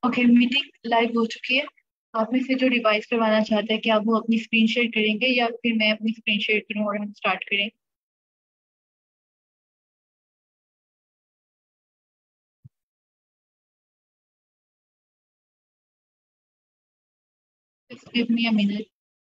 Okay, meeting live हो चुकी है। आप में से जो रिवाइज करवाना चाहते हैं, क्या वो अपनी स्क्रीन शेयर करेंगे या फिर मैं अपनी स्क्रीन शेयर करूँ और हम स्टार्ट करें? Just give me a minute.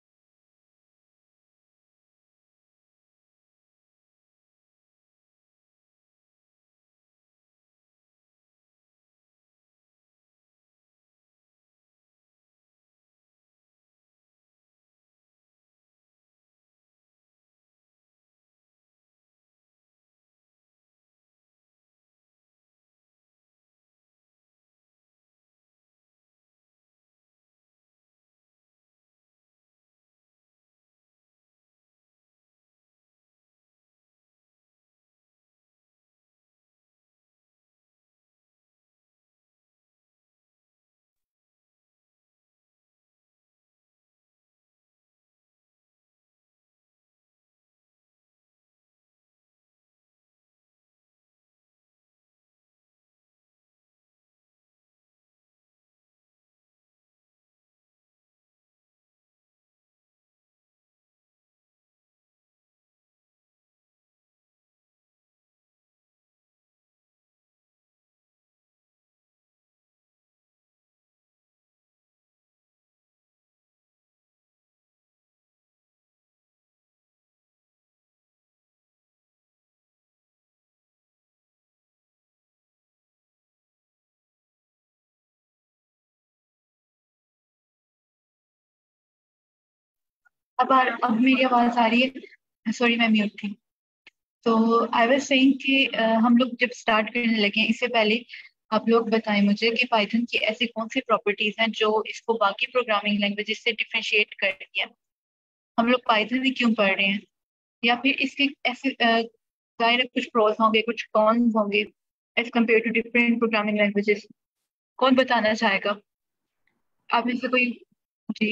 अब मेरी आवाज आ रही है? सॉरी, मैं म्यूट थी। तो आई वाज सेइंग कि हम लोग जब स्टार्ट करने लगे हैं, इससे पहले आप लोग बताएं मुझे कि पाइथन की ऐसी कौन सी प्रॉपर्टीज हैं जो इसको बाकी प्रोग्रामिंग लैंग्वेजेस से डिफरेंशिएट कर रही है। हम लोग पाइथन ही क्यों पढ़ रहे हैं, या फिर इसके ऐसे जाहिर है कुछ प्रोस होंगे, कुछ कॉन्स होंगे as compared to different programming languages. कौन बताना चाहेगा? आप में से कोई? जी।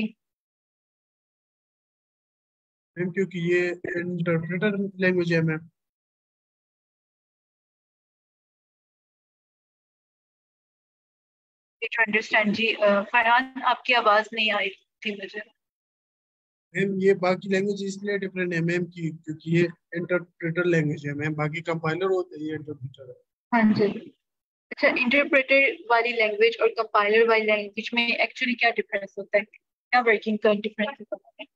मैम क्योंकि ये इंटरप्रेटर लैंग्वेज है मैम। टू अंडरस्टैंड जी। फरहान, आपकी आवाज नहीं आई थी मुझे। मैम ये बाकी लैंग्वेज इसलिए डिफरेंट है मैम की क्योंकि ये इंटरप्रेटर लैंग्वेज है मैम, बाकी कंपाइलर होते हैं, ये इंटरप्रेटर है। हाँ जी। अच्छा, इंटरप्रेटर वाली लैंग्वेज और कंपाइलर वाली लैंग्वेज में एक्चुअली क्या डिफरेंस होता है, क्या वर्किंग का डिफरेंस होता है?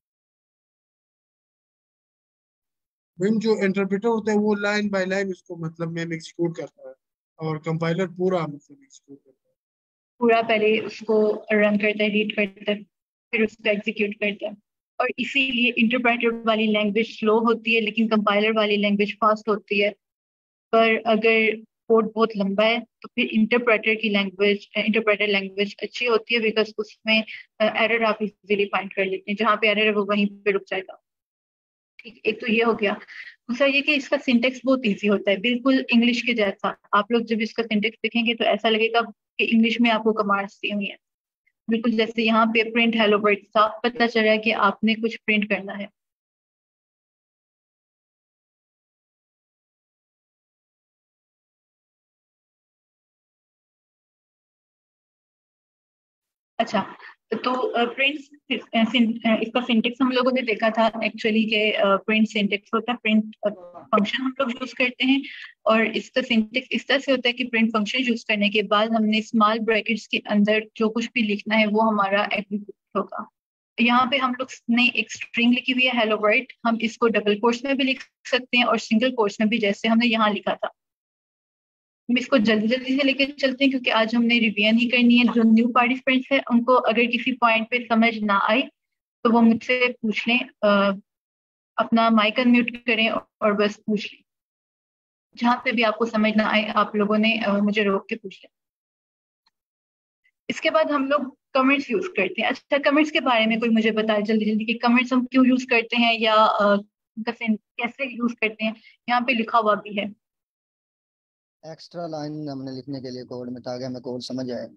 मैम जो इंटरप्रेटर होता है वो लाइन बाय लाइन उसको मतलब मैम एग्जीक्यूट करता है, और कंपाइलर पूरा मतलब एग्जीक्यूट करता है। पूरा पहले उसको रन करता है, रीड करता है, फिर उसको एग्जीक्यूट करता है। और इसीलिए इंटरप्रेटर वाली लैंग्वेज स्लो होती है लेकिन कंपाइलर वाली लैंग्वेज फास्ट होती है। पर अगर कोड बहुत लंबा है तो फिर इंटरप्रेटर लैंग्वेज अच्छी होती है, बिकॉज उसमें एरर आप इजीली फाइंड कर लेते हैं। जहाँ पे एरर है वो वहीं पे रुक जाएगा। ठीक, एक तो ये हो गया। दूसरा ये कि इसका सिंटेक्स बहुत इजी होता है, बिल्कुल इंग्लिश के जैसा। आप लोग जब इसका सिंटेक्स देखेंगे तो ऐसा लगेगा कि इंग्लिश में आपको कमांड्स दी हुई है। बिल्कुल जैसे यहाँ पे प्रिंट हेलो वर्ड, साफ पता चल रहा है कि आपने कुछ प्रिंट करना है। अच्छा, तो प्रिंट इसका सिंटेक्स हम लोगों ने देखा था एक्चुअली के प्रिंट सिंटेक्स होता है, प्रिंट फंक्शन हम लोग यूज करते हैं। और इसका सिंटेक्स इस तरह से होता है कि प्रिंट फंक्शन यूज करने के बाद हमने स्मॉल ब्रैकेट्स के अंदर जो कुछ भी लिखना है वो हमारा एग्जीक्यूट होगा। यहाँ पे हम लोग ने एक स्ट्रिंग लिखी हुई है हेलो वर्ल्ड, हम इसको डबल कोट्स में भी लिख सकते हैं और सिंगल कोट्स में भी, जैसे हमने यहाँ लिखा था। हम इसको जल्दी जल्दी से लेके चलते हैं क्योंकि आज हमने रिवीजन ही करनी है। जो न्यू पार्टिसिपेंट्स है उनको अगर किसी पॉइंट पे समझ ना आए तो वो मुझसे पूछ लें। अपना माइक अनम्यूट करें और बस पूछ लें। जहां पे भी आपको समझ ना आए आप लोगों ने मुझे रोक के पूछ लें। इसके बाद हम लोग कमेंट्स यूज करते हैं। अच्छा, कमेंट्स के बारे में कोई मुझे बताए जल्दी जल्दी कि कमेंट्स हम क्यों यूज करते हैं, या कैसे यूज करते हैं। यहाँ पे लिखा हुआ भी है। एक्स्ट्रा लाइन हमने लिखने के लिए कोड में, ताकि हमें कोड समझ आए।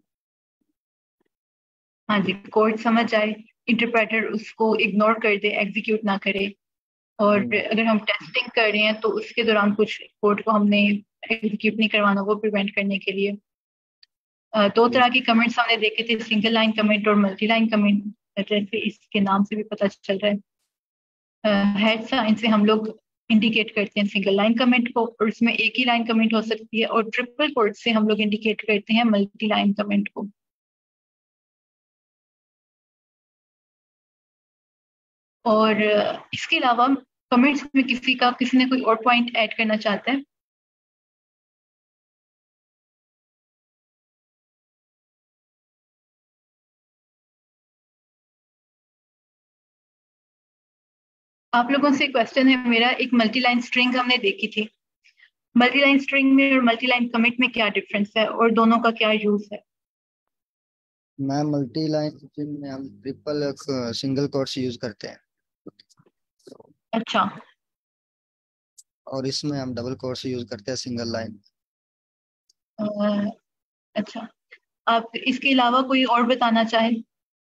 हाँ जी, कोड समझ आए, इंटरप्रेटर उसको इग्नोर कर दे, एग्जीक्यूट ना करे। और हम्म। अगर हम टेस्टिंग कर रहे हैं तो उसके दौरान कुछ कोड को हमने एग्जीक्यूट नहीं करवाना, वो प्रिवेंट करने के लिए। दो तरह की कमेंट्स हमने देखे थे, सिंगल लाइन कमेंट और मल्टी लाइन कमेंट, जैसे इसके नाम से भी पता चल रहा है। हेड साइन से हम लोग इंडिकेट करते हैं सिंगल लाइन कमेंट को, और इसमें एक ही लाइन कमेंट हो सकती है, और ट्रिपल कोट से हम लोग इंडिकेट करते हैं मल्टी लाइन कमेंट को। और इसके अलावा कमेंट्स में किसी ने कोई और पॉइंट ऐड करना चाहता है? आप लोगों से क्वेश्चन है मेरा, एक मल्टी लाइन स्ट्रिंग हमने देखी थी, मल्टी लाइन स्ट्रिंग में और मल्टी लाइन कमिट में क्या डिफरेंस है और दोनों का क्या यूज है? मैं मल्टी लाइन स्ट्रिंग में हम ट्रिपल सिंगल कोट्स यूज करते हैं, अच्छा। और इसमें हम डबल कोट्स यूज करते हैं सिंगल लाइन। अ, अच्छा, आप इसके अलावा कोई और बताना चाहें?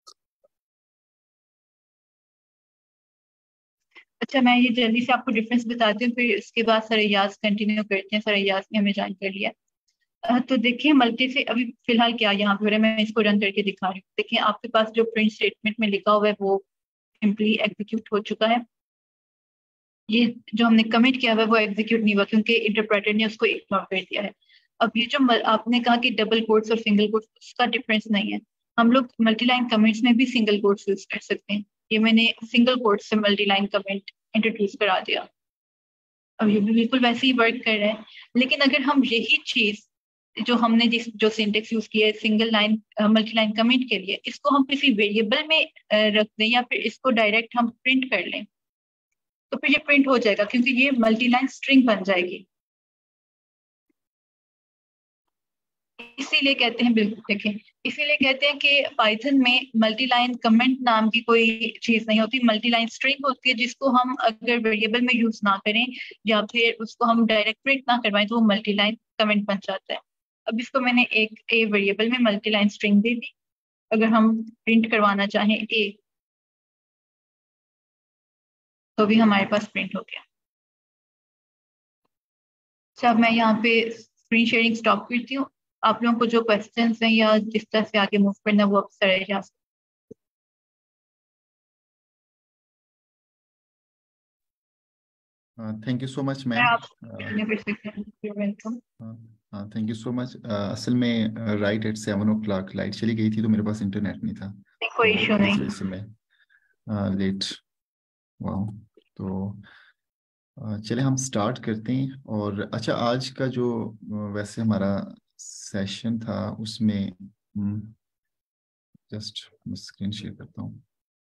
अच्छा, मैं ये जल्दी से आपको डिफरेंस बताती हूँ, फिर इसके बाद सर अय्याज कंटिन्यू करते हैं। सर अय्याज ने हमें ज्वाइन कर लिया। तो देखिए मल्टी से अभी फिलहाल क्या यहाँ पे हो रहा है, मैं इसको रन करके दिखा रही हूँ। देखिए आपके पास जो प्रिंट स्टेटमेंट में लिखा हुआ है वो सिंपली एग्जीक्यूट हो चुका है। ये जो हमने कमिट किया हुआ है वो एग्जीक्यूट नहीं हुआ, क्योंकि इंटरप्रेटर ने उसको इग्नोर कर दिया है। अब ये जो आपने कहा कि डबल कोट्स और सिंगल कोट्स, उसका डिफरेंस नहीं है। हम लोग मल्टी लाइन कमेंट्स में भी सिंगल कोट्स यूज कर सकते हैं। ये मैंने सिंगल कोट्स से मल्टी लाइन कमेंट इंट्रोड्यूस करा दिया। अब ये भी बिल्कुल वैसे ही वर्क कर रहा है। लेकिन अगर हम यही चीज जो हमने जो सिंटेक्स यूज किया है single line multi line comment के लिए, इसको हम किसी वेरिएबल में रख दें, या फिर इसको डायरेक्ट हम प्रिंट कर लें, तो फिर ये प्रिंट हो जाएगा, क्योंकि ये मल्टी लाइन स्ट्रिंग बन जाएगी। इसीलिए कहते हैं, बिल्कुल देखें, इसीलिए कहते हैं कि पाइथन में मल्टी लाइन कमेंट नाम की कोई चीज नहीं होती, मल्टी लाइन स्ट्रिंग होती है, जिसको हम अगर वेरिएबल में यूज ना करें या फिर उसको हम डायरेक्ट प्रिंट ना करवाएं तो वो मल्टी लाइन कमेंट बन जाता है। अब इसको मैंने एक ए वेरिएबल में मल्टी लाइन स्ट्रिंग दे दी। अगर हम प्रिंट करवाना चाहें ए, तो भी हमारे पास प्रिंट हो गया। अच्छा, अब मैं यहाँ पे स्क्रीन शेयरिंग स्टॉप करती हूँ। आप लोगों को जो क्वेश्चंस हैं या जिस तरह से आगे मूव करना है वो आप सर जा सकते थैंक यू सो मच हैं। मैम। आप continue कर सकते हैं। You're welcome। हाँ, थैंक यू सो मच। असल में राइट एट 7 o'clock लाइट चली गई थी, तो मेरे पास इंटरनेट नहीं था, कोई तो इशू इस नहीं। वजह से मैं लेट हुआ हूँ। तो चले हम स्टार्ट करते हैं। और अच्छा, आज का जो वैसे हमारा सेशन था उसमें जस्ट स्क्रीन शेयर करता हूँ।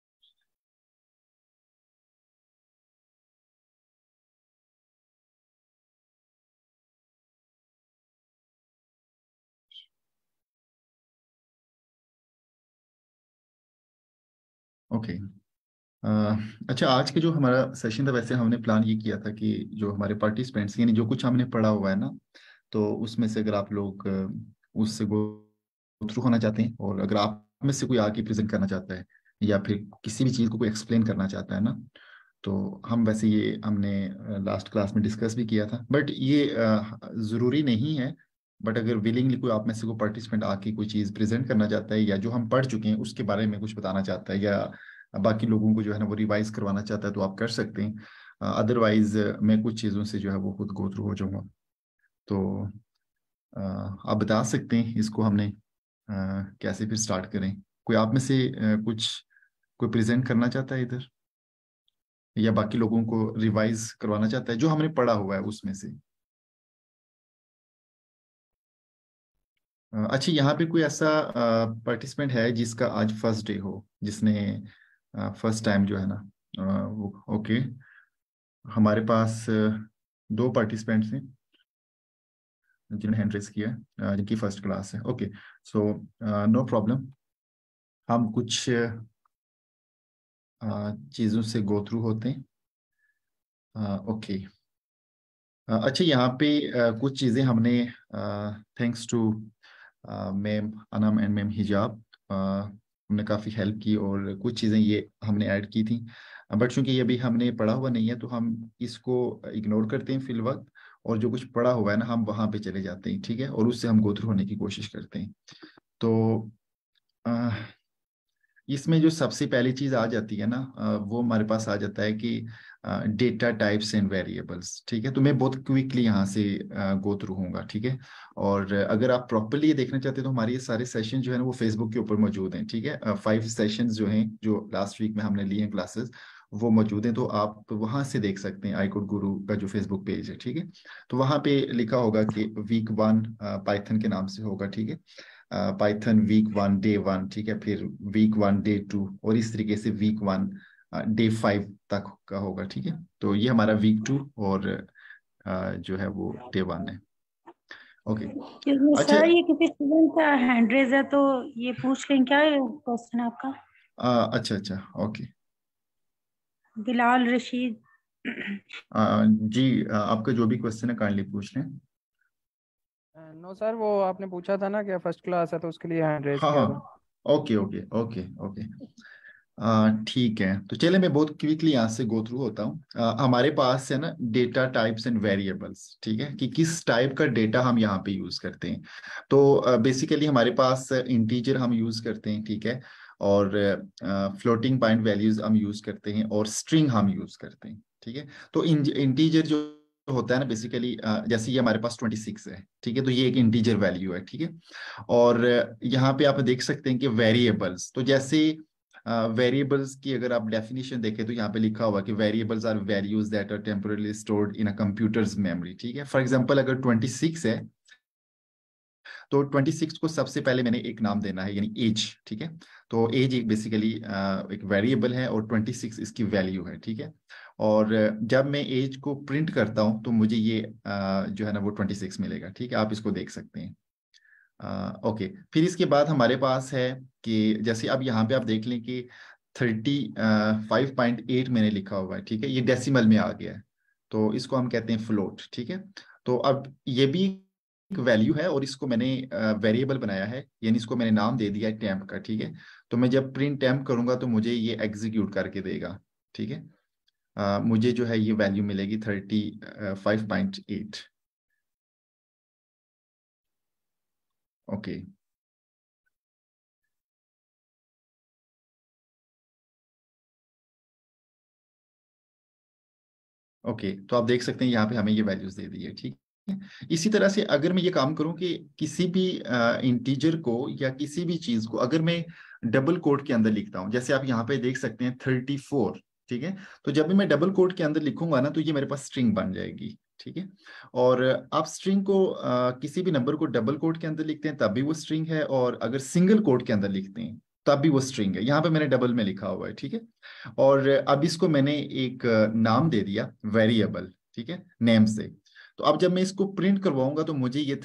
ओके। अच्छा, आज के जो हमारा सेशन था, वैसे हमने प्लान ये किया था कि जो हमारे पार्टिसिपेंट्स, यानी जो कुछ हमने पढ़ा हुआ है ना, तो उसमें से अगर आप लोग उससे गो थ्रू होना चाहते हैं, और अगर आप में से कोई आके प्रेजेंट करना चाहता है या फिर किसी भी चीज़ को कोई एक्सप्लेन करना चाहता है ना, तो हम वैसे ये हमने लास्ट क्लास में डिस्कस भी किया था, बट ये ज़रूरी नहीं है। बट अगर विलिंगली कोई आप में से कोई पार्टिसिपेंट आके कोई चीज़ प्रेजेंट करना चाहता है, या जो हम पढ़ चुके हैं उसके बारे में कुछ बताना चाहता है, या बाकी लोगों को जो है ना वो रिवाइज करवाना चाहता है, तो आप कर सकते हैं। अदरवाइज मैं कुछ चीज़ों से जो है वो खुद गो थ्रू हो जाऊंगा। तो आप बता सकते हैं इसको हमने कैसे फिर स्टार्ट करें। कोई आप में से कुछ कोई प्रेजेंट करना चाहता है इधर, या बाकी लोगों को रिवाइज करवाना चाहता है जो हमने पढ़ा हुआ है उसमें से? अच्छा, यहाँ पे कोई ऐसा पार्टिसिपेंट है जिसका आज फर्स्ट डे हो, जिसने फर्स्ट टाइम जो है ना वो? ओके, हमारे पास दो पार्टिसिपेंट्स हैं जिन्होंने हैंड रेस किया है, जिनकी फर्स्ट क्लास है। Okay, so no problem. हम कुछ चीज़ों से गो थ्रू होते हैं। ओके। अच्छा, यहाँ पे कुछ चीज़ें हमने thanks to ma'am Anam and ma'am Hijab, हमने काफ़ी हेल्प की, और कुछ चीज़ें ये हमने ऐड की थी। बट चूंकि ये अभी हमने पढ़ा हुआ नहीं है, तो हम इसको इग्नोर करते हैं फिल वक्त, और जो कुछ पढ़ा हुआ है ना हम वहां पे चले जाते हैं, ठीक है, और उससे हम गो थ्रू होने की कोशिश करते हैं। तो अ, इसमें जो सबसे पहली चीज आ जाती है ना वो हमारे पास आ जाता है कि डेटा टाइप्स एंड वेरिएबल्स, ठीक है। तो मैं बहुत क्विकली यहाँ से गो थ्रू होऊंगा, ठीक है। और अगर आप प्रॉपरली ये देखना चाहते हैं तो हमारे ये सारे सेशन जो है ना वो फेसबुक के ऊपर मौजूद हैं, ठीक है। 5 सेशंस जो हैं जो लास्ट वीक में हमने लिए हैं क्लासेस, वो मौजूद हैं, तो आप वहां से देख सकते हैं। iCode गुरु का जो फेसबुक पेज है, ठीक है, तो वहां पे लिखा होगा कि वीक 1 पाइथन के नाम से होगा, ठीक है। पाइथन वीक 1 डे 1, ठीक है, फिर वीक 1 डे 2, और इस तरीके से वीक 1 डे 5 तक का होगा, ठीक है। तो ये हमारा वीक 2 और जो है वो डे 1 है। ओके। अच्छा। सर ये किसी स्टूडेंट का हैंड रेज है, तो ये पूछ लें क्या क्वेश्चन है आपका? अच्छा अच्छा, ओके। बिलाल रशीद। जी, आपका जो भी क्वेश्चन है काइंडली पूछ लें। नो सर, वो आपने पूछा था ना कि फर्स्ट क्लास है तो उसके लिए हैंड रेज हाँ किया हाँ, था। Okay okay okay okay. ठीक है, तो चले मैं बहुत क्विकली यहाँ से गो थ्रू होता हूँ। हमारे पास है ना डेटा टाइप्स एंड वेरिएबल्स, ठीक है, कि किस टाइप का डेटा हम यहाँ पे यूज करते हैं। तो बेसिकली हमारे पास इंटीजर हम यूज करते हैं, ठीक है, और फ्लोटिंग पॉइंट वैल्यूज हम यूज करते हैं, और स्ट्रिंग हम यूज करते हैं, ठीक है। तो इंटीजर जो होता है ना बेसिकली, जैसे ये हमारे पास 26 है, ठीक है, तो ये एक इंटीजर वैल्यू है, ठीक है। और यहाँ पे आप देख सकते हैं कि वेरिएबल्स, तो जैसे वेरिएबल्स की अगर आप डेफिनेशन देखें तो यहाँ पे लिखा हुआ कि variables are values that are temporarily stored in a computer's memory, ठीक है। फॉर एग्जांपल अगर 26 है तो 26 को सबसे पहले मैंने एक नाम देना है, यानी एज, ठीक है। तो एज एक बेसिकली एक वेरिएबल है और 26 इसकी वैल्यू है, ठीक है। और जब मैं एज को प्रिंट करता हूं तो मुझे ये जो है ना वो 26 मिलेगा, ठीक है, आप इसको देख सकते हैं। ओके, फिर इसके बाद हमारे पास है कि जैसे अब यहाँ पे आप देख लें कि 35.8 मैंने लिखा हुआ है, ठीक है, ये डेसिमल में आ गया है, तो इसको हम कहते हैं फ्लोट, ठीक है। तो अब ये भी एक वैल्यू है और इसको मैंने वेरिएबल बनाया है, यानी इसको मैंने नाम दे दिया है टेम्प का, ठीक है। तो मैं जब प्रिंट टेम्प करूंगा तो मुझे ये एग्जीक्यूट करके देगा, ठीक है। मुझे जो है ये वैल्यू मिलेगी 35.8। ओके। ओके, तो आप देख सकते हैं यहाँ पे हमें ये वैल्यूज दे दी है, ठीक है। इसी तरह से अगर मैं ये काम करूं कि किसी भी इंटीजर को या किसी भी चीज को अगर मैं डबल कोट के अंदर लिखता हूं, जैसे आप यहाँ पे देख सकते हैं 34, ठीक है, तो जब भी मैं डबल कोट के अंदर लिखूंगा ना तो ये मेरे पास स्ट्रिंग बन जाएगी, ठीक है। और आप स्ट्रिंग को किसी भी नंबर को डबल कोट के अंदर लिखते हैं तब भी वो स्ट्रिंग है, और अगर सिंगल कोट के अंदर लिखते हैं तब भी वो स्ट्रिंग है। यहाँ पे मैंने डबल में लिखा हुआ है, ठीक है। और अब इसको मैंने एक नाम दे दिया वेरिएबल, ठीक है, नेम से। तो अब जब मैं इसको प्रिंट करवाऊंगा तो मुझे ये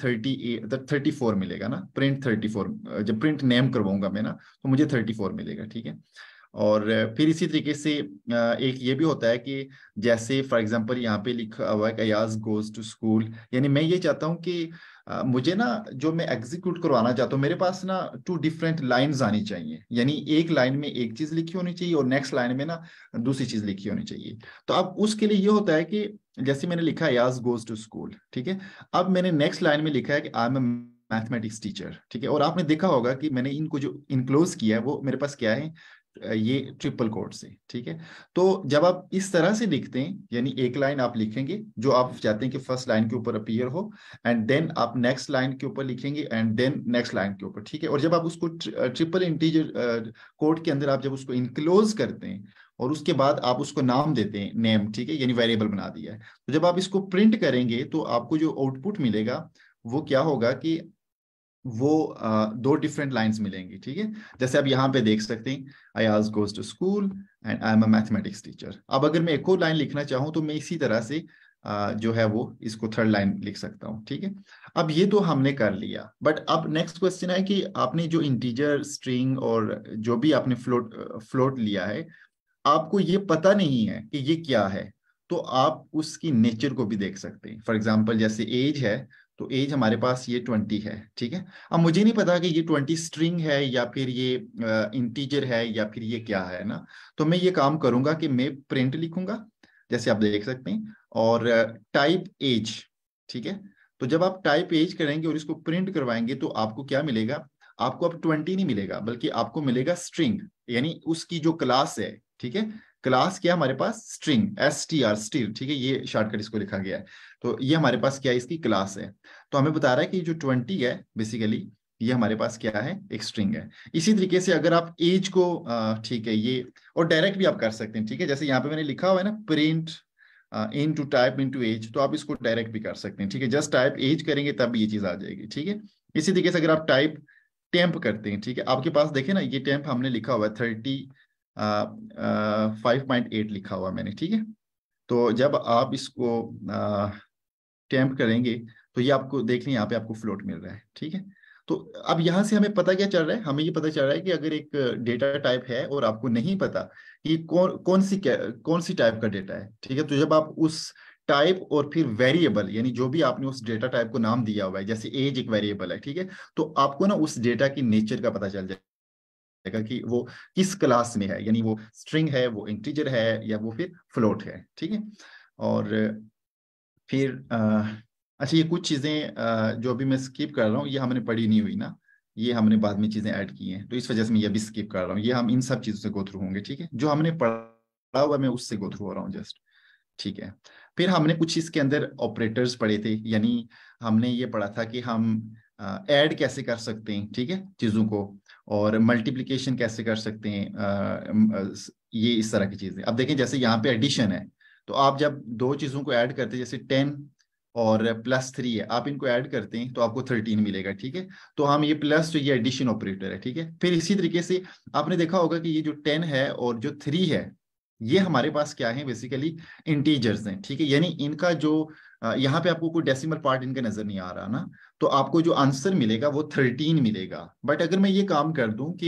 34 मिलेगा ना, प्रिंट 34। जब प्रिंट नेम करवाऊंगा मैं ना तो मुझे 34 मिलेगा, ठीक है। और फिर इसी तरीके से एक ये भी होता है कि जैसे फॉर एग्जांपल यहाँ पे लिखा हुआ है कि अयाज गोज टू स्कूल, यानी मैं ये चाहता हूँ कि मुझे ना जो मैं एग्जीक्यूट करवाना चाहता हूँ मेरे पास ना 2 डिफरेंट लाइंस आनी चाहिए, यानी एक लाइन में एक चीज लिखी होनी चाहिए और नेक्स्ट लाइन में ना दूसरी चीज लिखी होनी चाहिए। तो अब उसके लिए ये होता है कि जैसे मैंने लिखा है अयाज गोज टू स्कूल, ठीक है, अब मैंने नेक्स्ट लाइन में लिखा है कि आई एम मैथमेटिक्स टीचर, ठीक है। और आपने देखा होगा कि मैंने इनको जो इनक्लोज किया है वो मेरे पास क्या है, ये ट्रिपल कोट से, ठीक है। तो जब आप इस तरह से लिखते हैं, यानी एक लाइन आप लिखेंगे जो आप चाहते हैं कि फर्स्ट लाइन के ऊपर अपीयर हो, एंड देन आप नेक्स्ट लाइन के ऊपर लिखेंगे, एंड देन नेक्स्ट लाइन के ऊपर, ठीक है। और जब आप उसको ट्रिपल इंटीजर कोड के अंदर आप जब उसको इनक्लोज करते हैं और उसके बाद आप उसको नाम देते हैं नेम, ठीक है, यानी वेरिएबल बना दिया है, तो जब आप इसको प्रिंट करेंगे तो आपको जो आउटपुट मिलेगा वो क्या होगा कि वो 2 डिफरेंट लाइंस मिलेंगी, ठीक है। जैसे आप यहाँ पे देख सकते हैं Ayaz goes to school and I am a mathematics teacher. अब अगर मैं एक और लाइन लिखना चाहूँ तो मैं इसी तरह से जो है वो इसको थर्ड लाइन लिख सकता हूँ, ठीक है। अब ये तो हमने कर लिया, बट अब नेक्स्ट क्वेश्चन है कि आपने जो इंटीजर स्ट्रिंग और जो भी आपने फ्लोट लिया है, आपको ये पता नहीं है कि ये क्या है, तो आप उसकी नेचर को भी देख सकते हैं। फॉर एग्जाम्पल जैसे एज है, तो एज हमारे पास ये 20 है, ठीक है। अब मुझे नहीं पता कि ये 20 स्ट्रिंग है या फिर ये इंटीजर है या फिर ये क्या है ना, तो मैं ये काम करूंगा कि मैं प्रिंट लिखूंगा, जैसे आप देख सकते हैं, और टाइप एज, ठीक है। तो जब आप टाइप एज करेंगे और इसको प्रिंट करवाएंगे तो आपको क्या मिलेगा, आपको अब 20 नहीं मिलेगा, बल्कि आपको मिलेगा स्ट्रिंग, यानी उसकी जो क्लास है, ठीक है। क्लास क्या हमारे पास, स्ट्रिंग, STR, स्टिर, ठीक है, ये शॉर्टकट इसको लिखा गया है। तो ये हमारे पास क्या है, इसकी क्लास है। तो हमें बता रहा है कि जो 20 है बेसिकली ये हमारे पास क्या है, एक स्ट्रिंग है। इसी तरीके से अगर आप एज को ठीक है, ये और डायरेक्ट भी आप कर सकते हैं, ठीक है। जैसे यहाँ पे मैंने लिखा हुआ है ना, print into type into age, तो आप इसको डायरेक्ट भी कर सकते हैं, ठीक है। जस्ट टाइप एज करेंगे तब ये चीज आ जाएगी, ठीक है। इसी तरीके से अगर आप टाइप टेम्प करते हैं, ठीक है, आपके पास देखे ना ये टेम्प हमने लिखा हुआ है 5.8 लिखा हुआ मैंने, ठीक है। तो जब आप इसको टेम्प करेंगे तो ये आपको देख लें, यहाँ पे आपको फ्लोट मिल रहा है, ठीक है। तो अब यहाँ से हमें पता क्या चल रहा है, हमें ये पता चल रहा है कि अगर एक डेटा टाइप है और आपको नहीं पता कि कौन सी टाइप का डेटा है, ठीक है, तो जब आप उस टाइप और फिर वेरिएबल, यानी जो भी आपने उस डेटा टाइप को नाम दिया हुआ है, जैसे एज एक वेरिएबल है, ठीक है, तो आपको ना उस डेटा की नेचर का पता चल जाएगा कि वो किस क्लास में है, यानी वो स्ट्रिंग है, वो इंटीजर है, या वो फिर फ्लोट है, ठीक है। और फिर अच्छा, ये कुछ चीजें जो अभी मैं स्किप कर रहा हूँ ये हमने पढ़ी नहीं हुई ना, ये हमने बाद में चीजें ऐड की हैं, तो इस वजह से मैं ये भी स्किप कर रहा हूँ। ये हम इन सब चीजों से गो थ्रू होंगे, ठीक है, जो हमने पढ़ा हुआ मैं उससे गो थ्रू हो रहा हूँ जस्ट, ठीक है। फिर हमने कुछ इसके अंदर ऑपरेटर्स पढ़े थे, यानी हमने ये पढ़ा था कि हम ऐड कैसे कर सकते हैं, ठीक है, चीजों को, और मल्टीप्लिकेशन कैसे कर सकते हैं, ये इस तरह की चीजें। अब देखें जैसे यहाँ पे एडिशन है, तो आप जब दो चीजों को ऐड करते हैं, जैसे 10 और +3 है, आप इनको ऐड करते हैं तो आपको 13 मिलेगा, ठीक है। तो हम ये प्लस, तो ये एडिशन ऑपरेटर है, ठीक है। फिर इसी तरीके से आपने देखा होगा कि ये जो 10 है और जो 3 है, ये हमारे पास क्या है, बेसिकली इंटीजर्स हैं, ठीक है। यानी इनका जो यहाँ पे आपको कोई डेसिमल पार्ट इनका नजर नहीं आ रहा ना, तो आपको जो आंसर मिलेगा वो 13 मिलेगा। बट अगर मैं ये काम कर दूं कि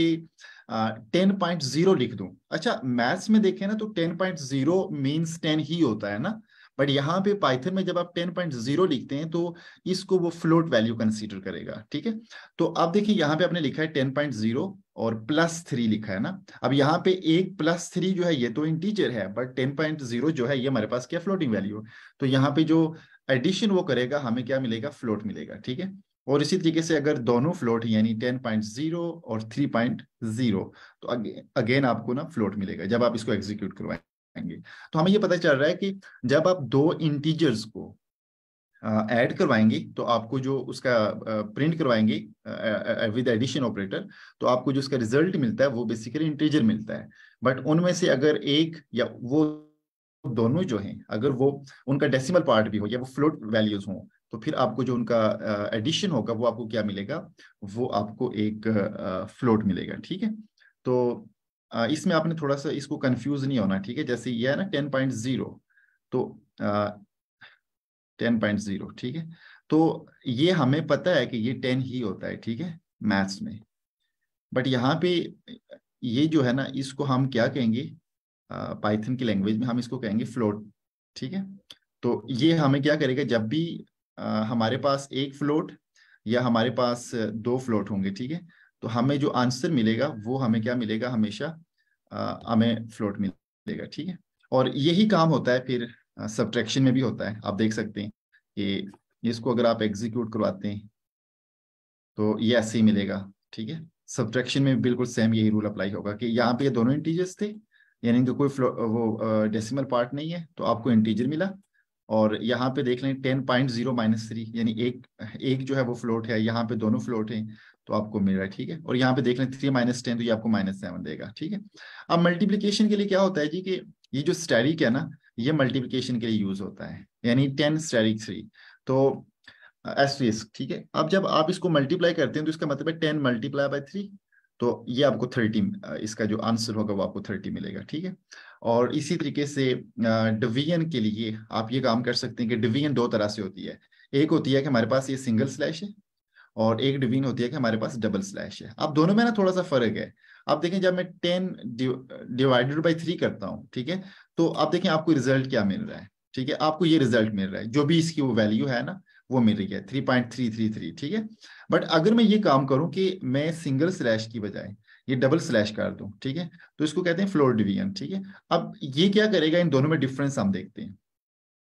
10.0 लिख दूं, अच्छा मैथ्स में देखें ना तो 10.0 मीन्स 10 ही होता है ना, बट यहाँ पे पाइथन में जब आप 10.0 लिखते हैं तो इसको वो फ्लोट वैल्यू कंसीडर करेगा, ठीक है। तो अब देखिए यहाँ पे आपने लिखा है 10.0 और +3 लिखा है ना। अब यहाँ पे एक +3 जो है ये तो इंटीजर है, बट 10.0 जो है ये हमारे पास क्या, फ्लोटिंग वैल्यू। तो यहाँ पे जो एडिशन वो करेगा हमें क्या मिलेगा, फ्लोट मिलेगा, ठीक है। और इसी तरीके से अगर दोनों फ्लोट यानी 10.0 और 3.0, तो अगेन आपको ना फ्लोट मिलेगा जब आप इसको एग्जीक्यूट करवाएंगे। तो हमें ये पता चल रहा है कि जब आप दो इंटीजर्स को ऐड करवाएंगे तो आपको जो उसका प्रिंट करवाएंगे विद एडिशन ऑपरेटर, तो आपको जो उसका रिजल्ट मिलता है वो बेसिकली इंटीजर मिलता है। बट उनमें से अगर एक या वो दोनों जो हैं, अगर वो उनका डेसिमल पार्ट भी हो या वो फ्लोट वैल्यूज हो, तो फिर आपको जो उनका एडिशन होगा वो आपको क्या मिलेगा, वो आपको एक फ्लोट मिलेगा, ठीक है। तो इसमें आपने थोड़ा सा इसको कंफ्यूज नहीं होना, ठीक है। जैसे ये है ना 10.0, तो 10.0, ठीक है, तो ये हमें पता है कि ये 10 ही होता है, ठीक है, मैथ्स में। बट यहाँ पे ये जो है ना, इसको हम क्या कहेंगे, पाइथन की लैंग्वेज में हम इसको कहेंगे फ्लोट, ठीक है। तो ये हमें क्या करेगा, जब भी हमारे पास एक फ्लोट या हमारे पास दो फ्लोट होंगे, ठीक है, तो हमें जो आंसर मिलेगा वो हमें क्या मिलेगा, हमेशा हमें फ्लोट मिलेगा, ठीक है। और यही काम होता है फिर सब्ट्रैक्शन में भी होता है। आप देख सकते हैं कि इसको अगर आप एग्जीक्यूट करवाते हैं तो ये ऐसे ही मिलेगा, ठीक है। सब्ट्रैक्शन में बिल्कुल सेम यही रूल अप्लाई होगा कि यहाँ पे ये दोनों इंटीजर्स थे, यानी कि कोई वो डेसिमल पार्ट नहीं है, तो आपको इंटीजर मिला। और यहाँ पे देख लें 10.0 -3, यानी एक जो है वो फ्लोट है, यहाँ पे दोनों फ्लोट हैं, तो आपको मिल रहा है, ठीक है। और यहाँ पे देख लें 3 - 10, तो ये आपको -7 देगा, ठीक है। अब मल्टीप्लीकेशन के लिए क्या होता है जी, कि ये जो स्टैटिक है ना, ये मल्टीप्लीकेशन के लिए यूज होता है, यानी 10 स्टैटिक 3, तो एस्टेरिस्क, ठीक है। अब जब आप इसको मल्टीप्लाई करते हैं तो इसका मतलब है 10 × 3, तो ये आपको 30, इसका जो आंसर होगा वो आपको 30 मिलेगा, ठीक है। और इसी तरीके से डिवीजन के लिए आप ये काम कर सकते हैं कि डिवीजन दो तरह से होती है। एक होती है कि हमारे पास ये सिंगल स्लैश है, और एक डिवीजन होती है कि हमारे पास डबल स्लैश है। अब दोनों में ना थोड़ा सा फर्क है। आप देखें जब मैं 10 / 3 करता हूँ, ठीक है, तो आप देखें आपको रिजल्ट क्या मिल रहा है, ठीक है, आपको ये रिजल्ट मिल रहा है, जो भी इसकी वो वैल्यू है ना वो मिल रही है 3.333, ठीक है। बट अगर मैं ये काम करूं कि मैं सिंगल स्लैश की बजाय ये डबल स्लैश कर दूं, ठीक है, तो इसको कहते हैं फ्लोट डिवीजन, ठीक है। अब ये क्या करेगा, इन दोनों में डिफरेंस हम देखते हैं।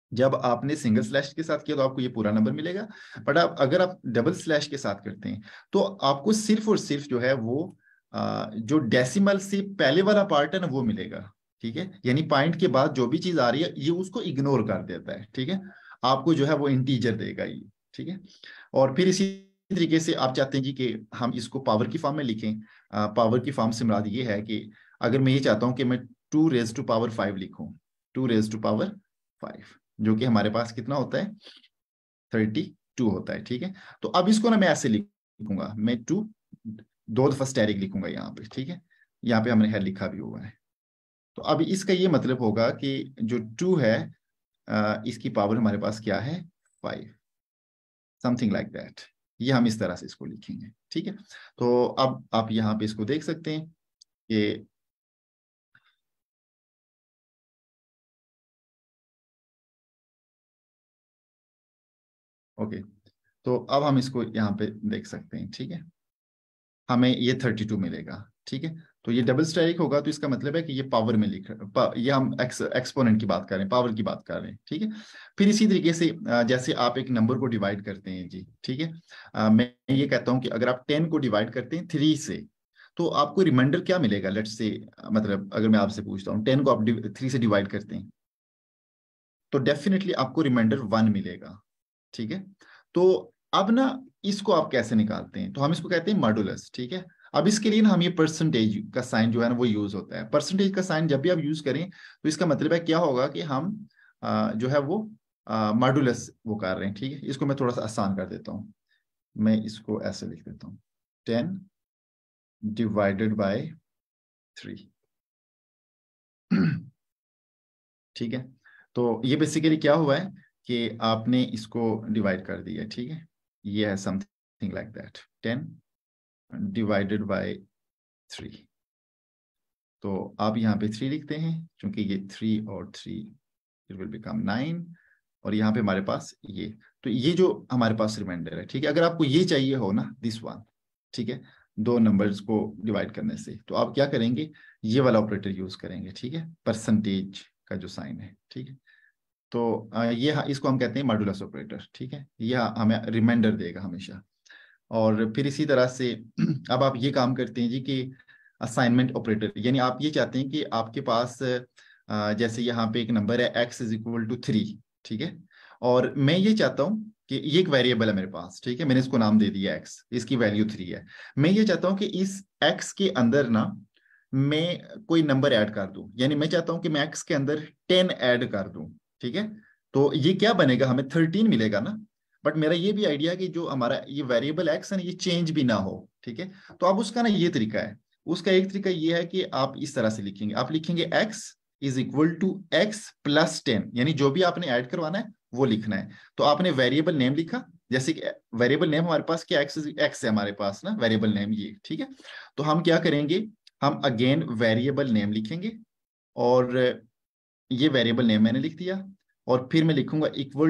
जब आपने सिंगल स्लैश के साथ किया तो आपको ये पूरा नंबर मिलेगा, बट अगर आप डबल स्लैश के साथ करते हैं तो आपको सिर्फ और सिर्फ जो है वो जो डेसिमल से पहले वाला पार्ट है ना वो मिलेगा, ठीक है। यानी पॉइंट के बाद जो भी चीज आ रही है ये उसको इग्नोर कर देता है, ठीक है। आपको जो है वो इंटीजर देगा ये, ठीक है। और फिर इसी तरीके से आप चाहते हैं जी कि हम इसको पावर की फॉर्म में लिखें। पावर की फॉर्म से मुराद ये है कि अगर मैं ये चाहता हूं कि मैं 2⁵5 लिखूं, 2⁵5, जो कि हमारे पास कितना होता है 32 होता है, ठीक है। तो अब इसको ना मैं ऐसे लिखूंगा, मैं 2 दफा स्टेरिक लिखूंगा यहाँ पे, ठीक है। यहाँ पे हमने है लिखा भी हुआ है। तो अब इसका ये मतलब होगा कि जो 2 है इसकी पावर हमारे पास क्या है 5, समथिंग लाइक दैट। ये हम इस तरह से इसको लिखेंगे, ठीक है। तो अब आप यहाँ पे इसको देख सकते हैं कि ओके, तो अब हम इसको यहाँ पे देख सकते हैं, ठीक है। हमें ये 32 मिलेगा, ठीक है। तो ये डबल स्टेरिक होगा तो इसका मतलब है कि ये पावर में लिख ये हम एक्सपोनेंट की बात कर रहे हैं, पावर की बात कर रहे हैं, ठीक है। फिर इसी तरीके से जैसे आप एक नंबर को डिवाइड करते हैं जी, ठीक है। मैं ये कहता हूं कि अगर आप 10 को डिवाइड करते हैं 3 से तो आपको रिमाइंडर क्या मिलेगा, लेट्स से मतलब अगर मैं आपसे पूछता हूँ 10 को आप 3 से डिवाइड करते हैं तो डेफिनेटली आपको रिमाइंडर 1 मिलेगा, ठीक है। तो अब ना इसको आप कैसे निकालते हैं, तो हम इसको कहते हैं मॉडुलस, ठीक है। अब इसके लिए ना हम ये परसेंटेज का साइन जो है ना वो यूज होता है। परसेंटेज का साइन जब भी आप यूज करें तो इसका मतलब है क्या होगा कि हम जो है वो मॉडुलस वो कर रहे हैं, ठीक है। इसको मैं थोड़ा सा आसान कर देता हूँ, मैं इसको ऐसे लिख देता हूँ 10 डिवाइडेड बाय 3, ठीक है। तो ये बेसिकली क्या हुआ है कि आपने इसको डिवाइड कर दिया, ठीक है। ये है something like that 10 divided by 3। तो आप यहाँ पे 3 लिखते हैं क्योंकि ये 3 और 3 इट विल बिकम 9, और यहाँ पे हमारे पास ये, तो ये जो हमारे पास रिमाइंडर है, ठीक है। अगर आपको ये चाहिए हो ना दिस वन, ठीक है, 2 नंबर्स को डिवाइड करने से, तो आप क्या करेंगे, ये वाला ऑपरेटर यूज करेंगे, ठीक है, परसेंटेज का जो साइन है, ठीक है। तो ये इसको हम कहते हैं मॉडुलस ऑपरेटर, ठीक है। यह हमें रिमाइंडर देगा हमेशा। और फिर इसी तरह से अब आप ये काम करते हैं जी कि असाइनमेंट ऑपरेटर, यानी आप ये चाहते हैं कि आपके पास जैसे यहाँ पे एक नंबर है x=3, ठीक है। और मैं ये चाहता हूँ कि ये एक वेरिएबल है मेरे पास, ठीक है, मैंने इसको नाम दे दिया x, इसकी वैल्यू 3 है। मैं ये चाहता हूँ कि इस x के अंदर ना मैं कोई नंबर ऐड कर दूं, यानी मैं चाहता हूं कि मैं x के अंदर 10 ऐड कर दूं, ठीक है। तो ये क्या बनेगा, हमें 13 मिलेगा ना। बट मेरा ये भी आइडिया कि जो हमारा ये वेरिएबल x है ना ये चेंज भी ना हो, ठीक है। तो अब उसका ना ये तरीका है, उसका एक तरीका ये है कि आप इस तरह से लिखेंगे, आप लिखेंगे x=x+10, यानी जो भी आपने ऐड करवाना है वो लिखना है। तो आपने वेरिएबल नेम लिखा, जैसे कि वेरिएबल नेम हमारे पास क्या x है हमारे पास ना वेरिएबल नेम ये, ठीक है। तो हम क्या करेंगे, हम अगेन वेरिएबल नेम लिखेंगे, और ये वेरिएबल नेम मैंने लिख दिया, और फिर मैं लिखूंगा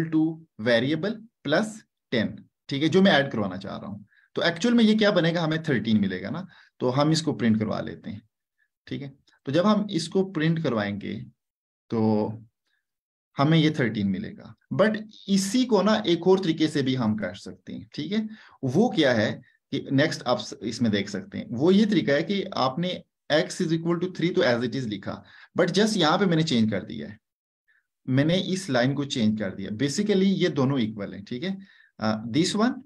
=वेरिएबल+10, ठीक है, जो मैं ऐड करवाना चाह रहा हूं। तो एक्चुअल में ये क्या बनेगा, हमें 13 मिलेगा ना। तो हम इसको प्रिंट करवा लेते हैं, ठीक है। तो जब हम इसको प्रिंट करवाएंगे तो हमें ये 13 मिलेगा। बट इसी को ना एक और तरीके से भी हम कर सकते हैं, ठीक है। वो क्या है कि नेक्स्ट आप इसमें देख सकते हैं, वो ये तरीका है कि आपने x=3 तो एज इट इज लिखा, बट जस्ट यहाँ पे मैंने चेंज कर दिया है, मैंने इस लाइन को चेंज कर दिया। बेसिकली ये दोनों इक्वल है, ठीक है, दिस वन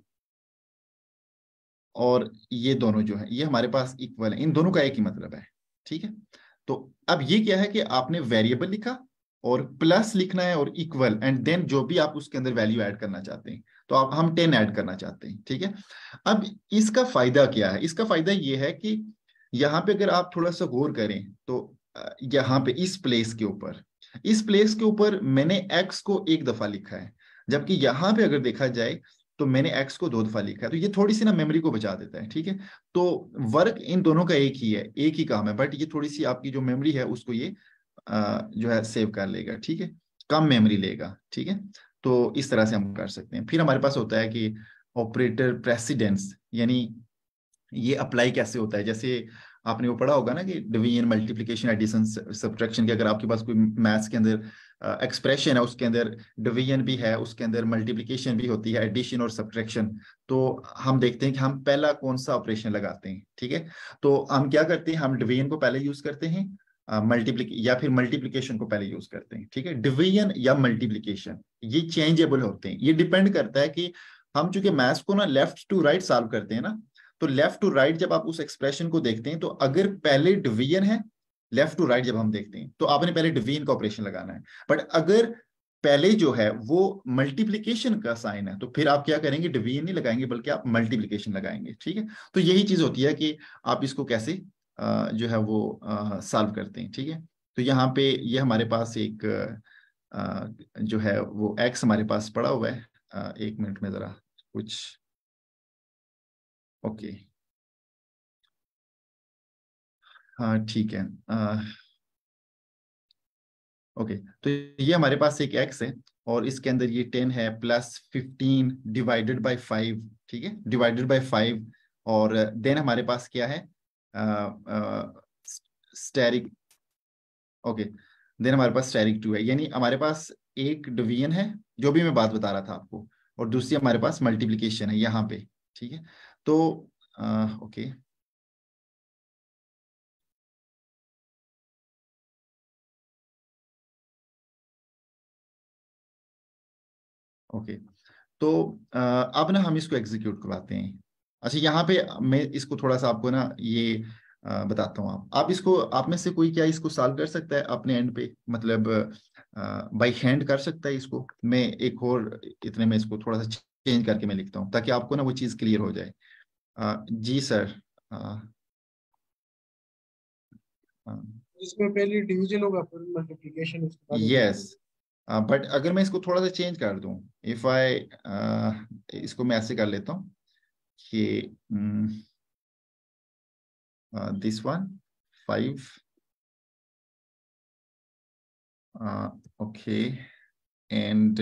और ये दोनों जो है ये हमारे पास इक्वल है, इन दोनों का एक ही मतलब है, ठीक है। तो अब ये क्या है कि आपने वेरिएबल लिखा और प्लस लिखना है और इक्वल, एंड देन जो भी आप उसके अंदर वैल्यू ऐड करना चाहते हैं, तो आप हम 10 ऐड करना चाहते हैं, ठीक है। अब इसका फायदा क्या है, इसका फायदा ये है कि यहाँ पे अगर आप थोड़ा सा गौर करें तो यहाँ पे इस प्लेस के ऊपर मैंने x को 1 दफा लिखा है, जबकि यहाँ पे अगर देखा जाए तो मैंने x को 2 दफा लिखा है। तो ये थोड़ी सी ना मेमोरी को बचा देता है, ठीक है। तो वर्क इन दोनों का एक ही है, एक ही काम है, बट ये थोड़ी सी आपकी जो मेमोरी है उसको ये जो है सेव कर लेगा, ठीक है, कम मेमोरी लेगा, ठीक है। तो इस तरह से हम कर सकते हैं। फिर हमारे पास होता है कि ऑपरेटर प्रेसिडेंस, यानी ये अप्लाई कैसे होता है, जैसे आपने वो पढ़ा होगा ना कि डिवीजन, मल्टीप्लिकेशन, एडिशन, सब्ट्रैक्शन के अगर आपके पास कोई मैथ्स के अंदर एक्सप्रेशन है उसके अंदर डिवीजन भी है, उसके अंदर मल्टीप्लिकेशन भी होती है, एडिशन और सब्ट्रैक्शन, तो हम देखते हैं कि हम पहला कौन सा ऑपरेशन लगाते हैं। ठीक है, तो हम क्या करते हैं, हम डिवीजन को पहले यूज करते हैं, या फिर मल्टीप्लिकेशन को पहले यूज करते हैं। ठीक है, डिवीजन या मल्टीप्लिकेशन ये चेंजेबल होते हैं, ये डिपेंड करता है कि हम चूंकि मैथ्स को ना लेफ्ट टू राइट सॉल्व करते हैं ना, तो लेफ्ट टू राइट जब आप उस एक्सप्रेशन को देखते हैं तो अगर पहले डिवीजन है, लेफ्ट टू राइट जब हम देखते हैं तो आपने पहले डिवीजन का ऑपरेशन लगाना है। बट अगर पहले जो है वो मल्टीप्लिकेशन का साइन है तो फिर आप क्या करेंगे, डिवीजन नहीं लगाएंगे बल्कि आप मल्टीप्लिकेशन लगाएंगे। ठीक है, तो यही चीज होती है कि आप इसको कैसे जो है वो सॉल्व करते हैं। ठीक है, तो यहाँ पे ये हमारे पास एक जो है वो एक्स हमारे पास पड़ा हुआ है। एक मिनट में जरा कुछ, ओके हाँ ठीक है, ओके तो ये हमारे पास एक एक्स है और इसके अंदर ये 10 है प्लस 15 डिवाइडेड बाय 5। ठीक है, डिवाइडेड बाय 5, और देन हमारे पास क्या है, स्टेरिक, ओके देन हमारे पास स्टेरिक 2 है, यानी हमारे पास एक डिवीजन है जो भी मैं बात बता रहा था आपको, और दूसरी हमारे पास मल्टीप्लिकेशन है यहाँ पे। ठीक है, तो ओके ओके तो अब ना हम इसको एग्जीक्यूट करवाते हैं। अच्छा यहाँ पे मैं इसको थोड़ा सा आपको ना ये बताता हूँ। आप इसको, आप में से कोई क्या इसको सॉल्व कर सकता है अपने एंड पे, मतलब बाई हैंड कर सकता है इसको? मैं एक और इतने में इसको थोड़ा सा चेंज करके मैं लिखता हूँ ताकि आपको ना वो चीज क्लियर हो जाए। जी सर। इसमें पहले डिवीजन होगा फिर मल्टीप्लिकेशन, उसके बाद यस, बट अगर मैं इसको थोड़ा सा चेंज कर दूं, इफ आई इसको मैं ऐसे कर लेता हूँ कि दिस वन 5, ओके एंड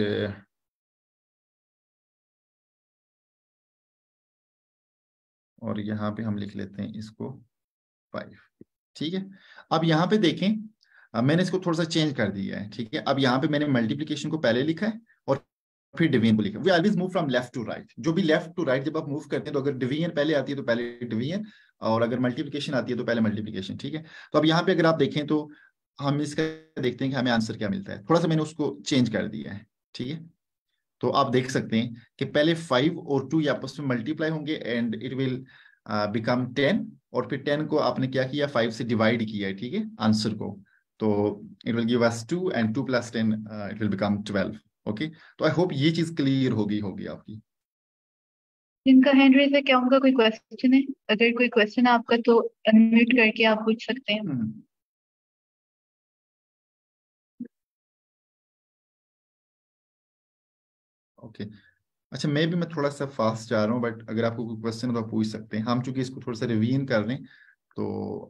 और यहाँ पे हम लिख लेते हैं इसको 5। ठीक है, अब यहाँ पे देखें, मैंने इसको थोड़ा सा चेंज कर दिया है। ठीक है, अब यहाँ पे मैंने मल्टीप्लिकेशन को पहले लिखा है और फिर डिवीजन को लिखा। We always move from left to right, जो भी लेफ्ट टू राइट जब आप मूव करते हैं तो अगर डिवीजन पहले आती है तो पहले डिवीजन, और अगर मल्टीप्लिकेशन आती है तो पहले मल्टीप्लिकेशन। ठीक है, तो अब यहाँ पे अगर आप देखें तो हम इसका देखते हैं कि हमें आंसर क्या मिलता है। थोड़ा सा मैंने उसको चेंज कर दिया है। ठीक है, तो आप देख सकते हैं कि पहले 5 और 2 आपस में मल्टीप्लाई होंगे एंड इट विल बिकम 10, और फिर 10 को आपने क्या किया, 5 से डिवाइड किया है। ठीक है, आंसर को, तो it will give us 2 and 2 + 10 it will become 12। Okay, तो आई होप ये चीज क्लियर होगी आपकी। जिनका हैंड रेज है, क्या उनका कोई क्वेश्चन है? अगर कोई क्वेश्चन है आपका तो अनम्यूट करके आप पूछ सकते हैं। ओके अच्छा, मैं थोड़ा सा फास्ट जा रहा हूँ, बट अगर आपको कोई क्वेश्चन है तो आप पूछ सकते हैं। हम चूंकि इसको थोड़ा सा रिवीजन कर लें तो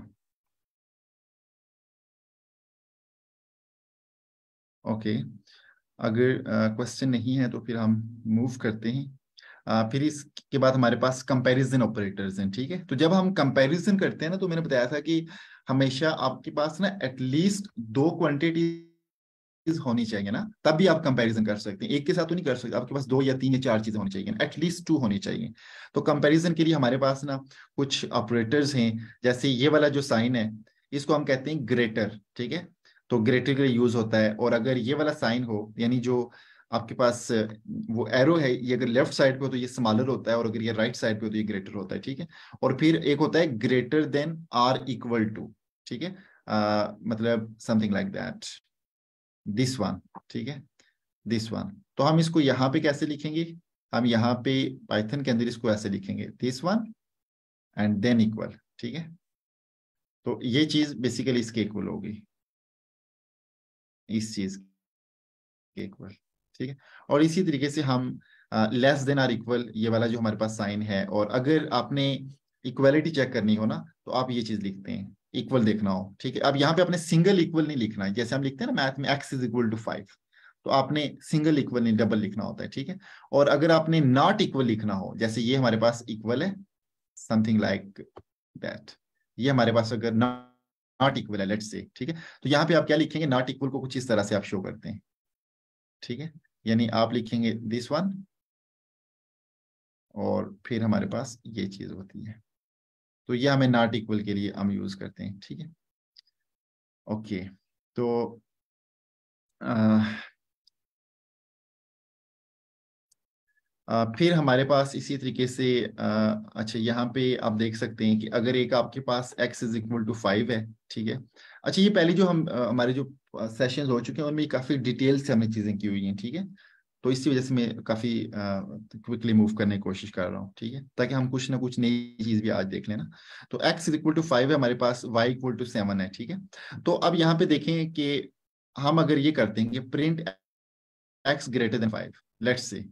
ओके, अगर क्वेश्चन नहीं है तो फिर हम मूव करते हैं। फिर इसके बाद हमारे पास कंपैरिजन ऑपरेटर्स हैं। ठीक है, तो जब हम कंपैरिजन करते हैं ना, तो मैंने बताया था कि हमेशा आपके पास ना एटलीस्ट 2 क्वांटिटी होनी चाहिए ना, तब भी आप कंपैरिजन कर सकते हैं। एक के साथ तो नहीं कर सकते, आपके पास 2 या 3 या 4 चीजें होनी चाहिए, एटलीस्ट 2 होनी चाहिए। तो कंपैरिजन के लिए हमारे पास ना कुछ ऑपरेटर्स हैं, जैसे ये वाला जो साइन है इसको हम कहते हैं ग्रेटर। ठीक है, तो ग्रेटर के लिए यूज होता है, और अगर ये वाला साइन हो, यानी जो आपके पास वो एरो है, ये अगर लेफ्ट साइड पे हो तो ये स्मॉलर होता है, और अगर ये राइट साइड पे हो तो ये ग्रेटर होता है। ठीक है, और फिर एक होता है greater than or equal to. ठीक है, मतलब something like that, this one. ठीक है, दिस वन, तो हम इसको यहाँ पे कैसे लिखेंगे, हम यहाँ पे पाइथन के अंदर इसको ऐसे लिखेंगे, this one and then equal. ठीक है, तो ये चीज बेसिकली इसके इक्वल होगी, इस चीज के इक्वल। ठीक है, और इसी तरीके से हम लेस देन आर इक्वल, ये वाला जो हमारे पास साइन है, और अगर आपने इक्वलिटी चेक करनी हो ना तो आप ये चीज लिखते हैं, इक्वल देखना हो। ठीक है, अब यहाँ पे अपने सिंगल इक्वल नहीं लिखना है, जैसे हम लिखते हैं ना मैथ में x = 5, तो आपने सिंगल इक्वल नहीं डबल लिखना होता है। ठीक है, और अगर आपने नॉट इक्वल लिखना हो, जैसे ये हमारे पास इक्वल है समथिंग लाइक दैट, ये हमारे पास अगर नॉट इक्वल है, लेट्स से, ठीक है। तो यहाँ पे आप क्या लिखेंगे, नॉट इक्वल को कुछ इस तरह से आप शो करते हैं, ठीक है। यानी आप लिखेंगे दिस वन और फिर हमारे पास ये चीज होती है। तो ये हमें नॉट इक्वल के लिए हम यूज करते हैं, ठीक है। ओके, तो फिर हमारे पास इसी तरीके से अच्छा यहाँ पे आप देख सकते हैं कि अगर एक आपके पास x इज इक्वल टू 5 है, ठीक है। अच्छा, ये पहले जो हम हमारे जो सेशंस हो चुके हैं उनमें काफी डिटेल से हमने चीजें की हुई हैं, ठीक है। तो इसी वजह से मैं काफी क्विकली मूव करने की कोशिश कर रहा हूँ, ठीक है, ताकि हम कुछ ना कुछ नई चीज भी आज देख लेना। तो x इज इक्वल टू 5 है हमारे पास, y इक्वल टू 7 है, ठीक है। तो अब यहाँ पे देखें कि हम अगर ये करते हैं कि print x greater than 5, let's say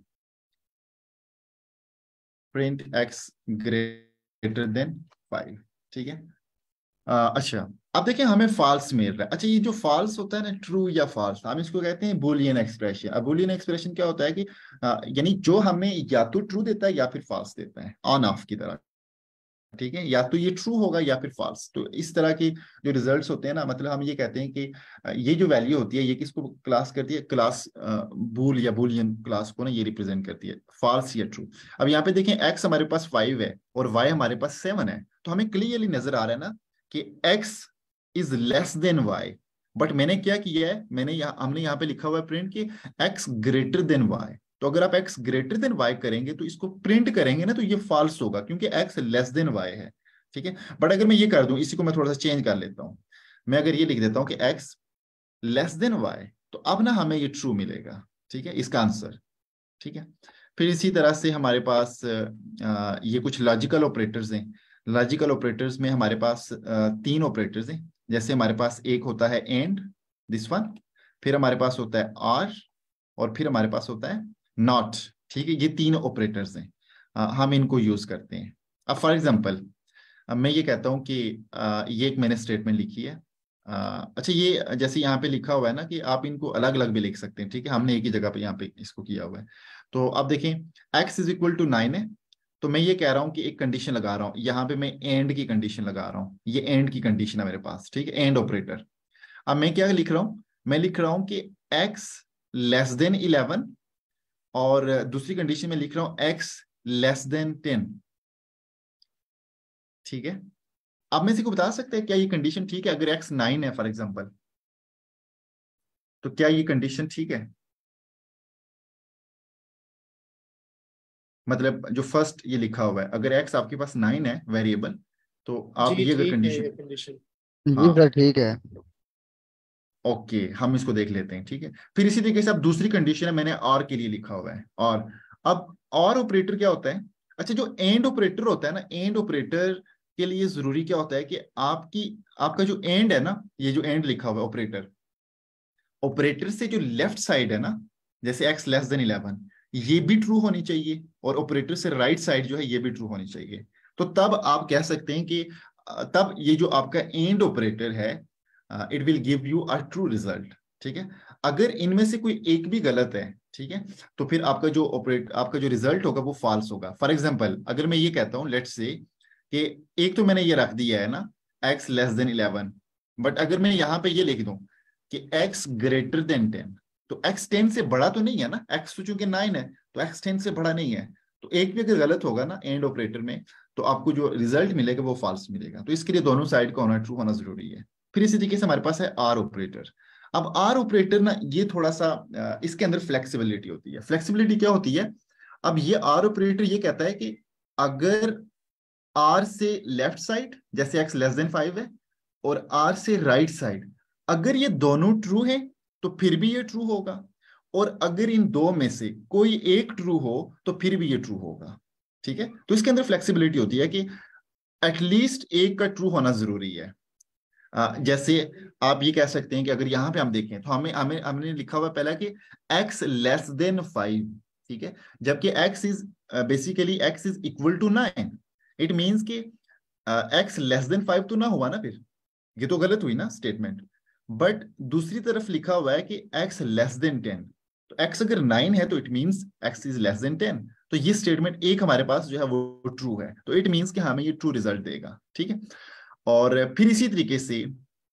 print x greater than 5, ठीक है। अच्छा, अब देखिए हमें फॉल्स मिल रहा है। अच्छा, ये जो फॉल्स होता है ना, ट्रू या फॉल्स, हम इसको कहते हैं बुलियन एक्सप्रेशन। अब बुलियन एक्सप्रेशन क्या होता है कि यानी जो हमें या तो ट्रू देता है या फिर फॉल्स देता है, ऑन ऑफ की तरह, ठीक है। या तो ये ट्रू होगा या फिर फॉल्स। तो इस तरह के जो रिजल्ट्स होते हैं ना, मतलब हम ये कहते हैं कि ये जो वैल्यू होती है ये किसको क्लास करती है, क्लास बूल या बुलियन क्लास को ना ये रिप्रेजेंट करती है, फॉल्स या ट्रू। अब यहाँ पे देखें x हमारे पास 5 है और y हमारे पास 7 है, तो हमें क्लियरली नजर आ रहा है ना कि x is less than y। But मैंने क्या किया है, हमने यहाँ पे लिखा हुआ है प्रिंट कि x ग्रेटर देन y। तो अगर आप x ग्रेटर देन y करेंगे तो इसको प्रिंट करेंगे ना, तो ये फॉल्स होगा क्योंकि x लेस देन y है, ठीक है। बट अगर मैं ये कर दूं, इसी को मैं थोड़ा सा चेंज कर लेता हूं, मैं अगर ये लिख देता हूं कि x लेस देन y, तो अब ना हमें ये ट्रू मिलेगा, ठीक है, इसका आंसर, ठीक है। फिर इसी तरह से हमारे पास ये कुछ लॉजिकल ऑपरेटर्स हैं। लॉजिकल ऑपरेटर्स में हमारे पास 3 ऑपरेटर्स हैं। जैसे हमारे पास एक होता है एंड, दिस वन, फिर हमारे पास होता है आर, और फिर हमारे पास होता है नॉट, ठीक है। ये 3 ऑपरेटर्स हैं, हम इनको यूज करते हैं। अब फॉर एग्जांपल मैं ये कहता हूं कि ये एक मैंने स्टेटमेंट लिखी है। अच्छा, ये जैसे यहाँ पे लिखा हुआ है ना कि आप इनको अलग अलग भी लिख सकते हैं, ठीक है। हमने एक ही जगह पे यहाँ पे इसको किया हुआ है। तो अब देखें x इज इक्वल टू 9 है, तो मैं ये कह रहा हूं कि एक कंडीशन लगा रहा हूं, यहाँ पे मैं एंड की कंडीशन लगा रहा हूं। ये एंड की कंडीशन है मेरे पास, ठीक है, एंड ऑपरेटर। अब मैं क्या लिख रहा हूं, मैं लिख रहा हूं कि x लेस देन 11, और दूसरी कंडीशन में लिख रहा हूं x लेस देन 10, ठीक है। अब मैं इसी को बता सकते हैं क्या ये कंडीशन ठीक है? अगर x 9 है फॉर एग्जांपल, तो क्या ये कंडीशन ठीक है? मतलब जो फर्स्ट ये लिखा हुआ है, अगर x आपके पास 9 है वेरिएबल, तो आप जी ये अगर ठीक है कंडीशन, ये कंडीशन। जी हाँ सर ठीक है। ओके, हम इसको देख लेते हैं, ठीक है। फिर इसी तरीके से अब दूसरी कंडीशन है, मैंने और के लिए लिखा हुआ है और। अब और ऑपरेटर क्या होता है? अच्छा, जो एंड ऑपरेटर होता है ना, एंड ऑपरेटर के लिए जरूरी क्या होता है कि आपका जो एंड है ना, ये जो एंड लिखा हुआ है ऑपरेटर, ऑपरेटर से जो लेफ्ट साइड है ना, जैसे x लेस देन 11, ये भी ट्रू होनी चाहिए, और ऑपरेटर से राइट साइड जो है ये भी ट्रू होनी चाहिए। तो तब आप कह सकते हैं कि तब ये जो आपका एंड ऑपरेटर है, it will give you a true result, ठीक है। अगर इनमें से कोई एक भी गलत है, ठीक है, तो फिर आपका जो रिजल्ट होगा वो फॉल्स होगा। फॉर एग्जाम्पल अगर मैं ये कहता हूं, लेट्स से कि एक तो मैंने ये रख दिया है ना x लेस देन 11, बट अगर मैं यहाँ पे ये लिख दूं कि x ग्रेटर देन 10, तो x 10 से बड़ा तो नहीं है ना, x तो चूंकि 9 है तो x 10 से बड़ा नहीं है। तो एक भी अगर गलत होगा ना एंड ऑपरेटर में, तो आपको जो रिजल्ट मिलेगा वो फॉल्स मिलेगा। तो इसके लिए दोनों साइड का होना ट्रू होना जरूरी है। फिर इसी तरीके से हमारे पास है आर ऑपरेटर। अब आर ऑपरेटर ना ये थोड़ा सा इसके अंदर फ्लेक्सिबिलिटी होती है। फ्लेक्सिबिलिटी क्या होती है? अब ये आर ऑपरेटर ये कहता है कि अगर आर से लेफ्ट साइड जैसे x लेस देन 5 है, और आर से राइट साइड अगर ये दोनों ट्रू है तो फिर भी ये ट्रू होगा, और अगर इन दो में से कोई एक ट्रू हो तो फिर भी ये ट्रू होगा, ठीक है। तो इसके अंदर फ्लेक्सिबिलिटी होती है कि एटलीस्ट एक का ट्रू होना जरूरी है। जैसे आप ये कह सकते हैं कि अगर यहां पे हम देखें तो हमने लिखा हुआ पहला कि x लेस देन 5, ठीक है, जबकि x is basically x is equal to 9। It means कि x लेस देन 5 तो ना हुआ ना, फिर ये तो गलत हुई ना स्टेटमेंट। बट दूसरी तरफ लिखा हुआ है कि x लेस देन 10, तो x अगर 9 है तो it means x is less than 10। तो ये स्टेटमेंट एक हमारे पास जो है वो ट्रू है, तो इट मींस कि हमें ये ट्रू रिजल्ट देगा, ठीक है। और फिर इसी तरीके से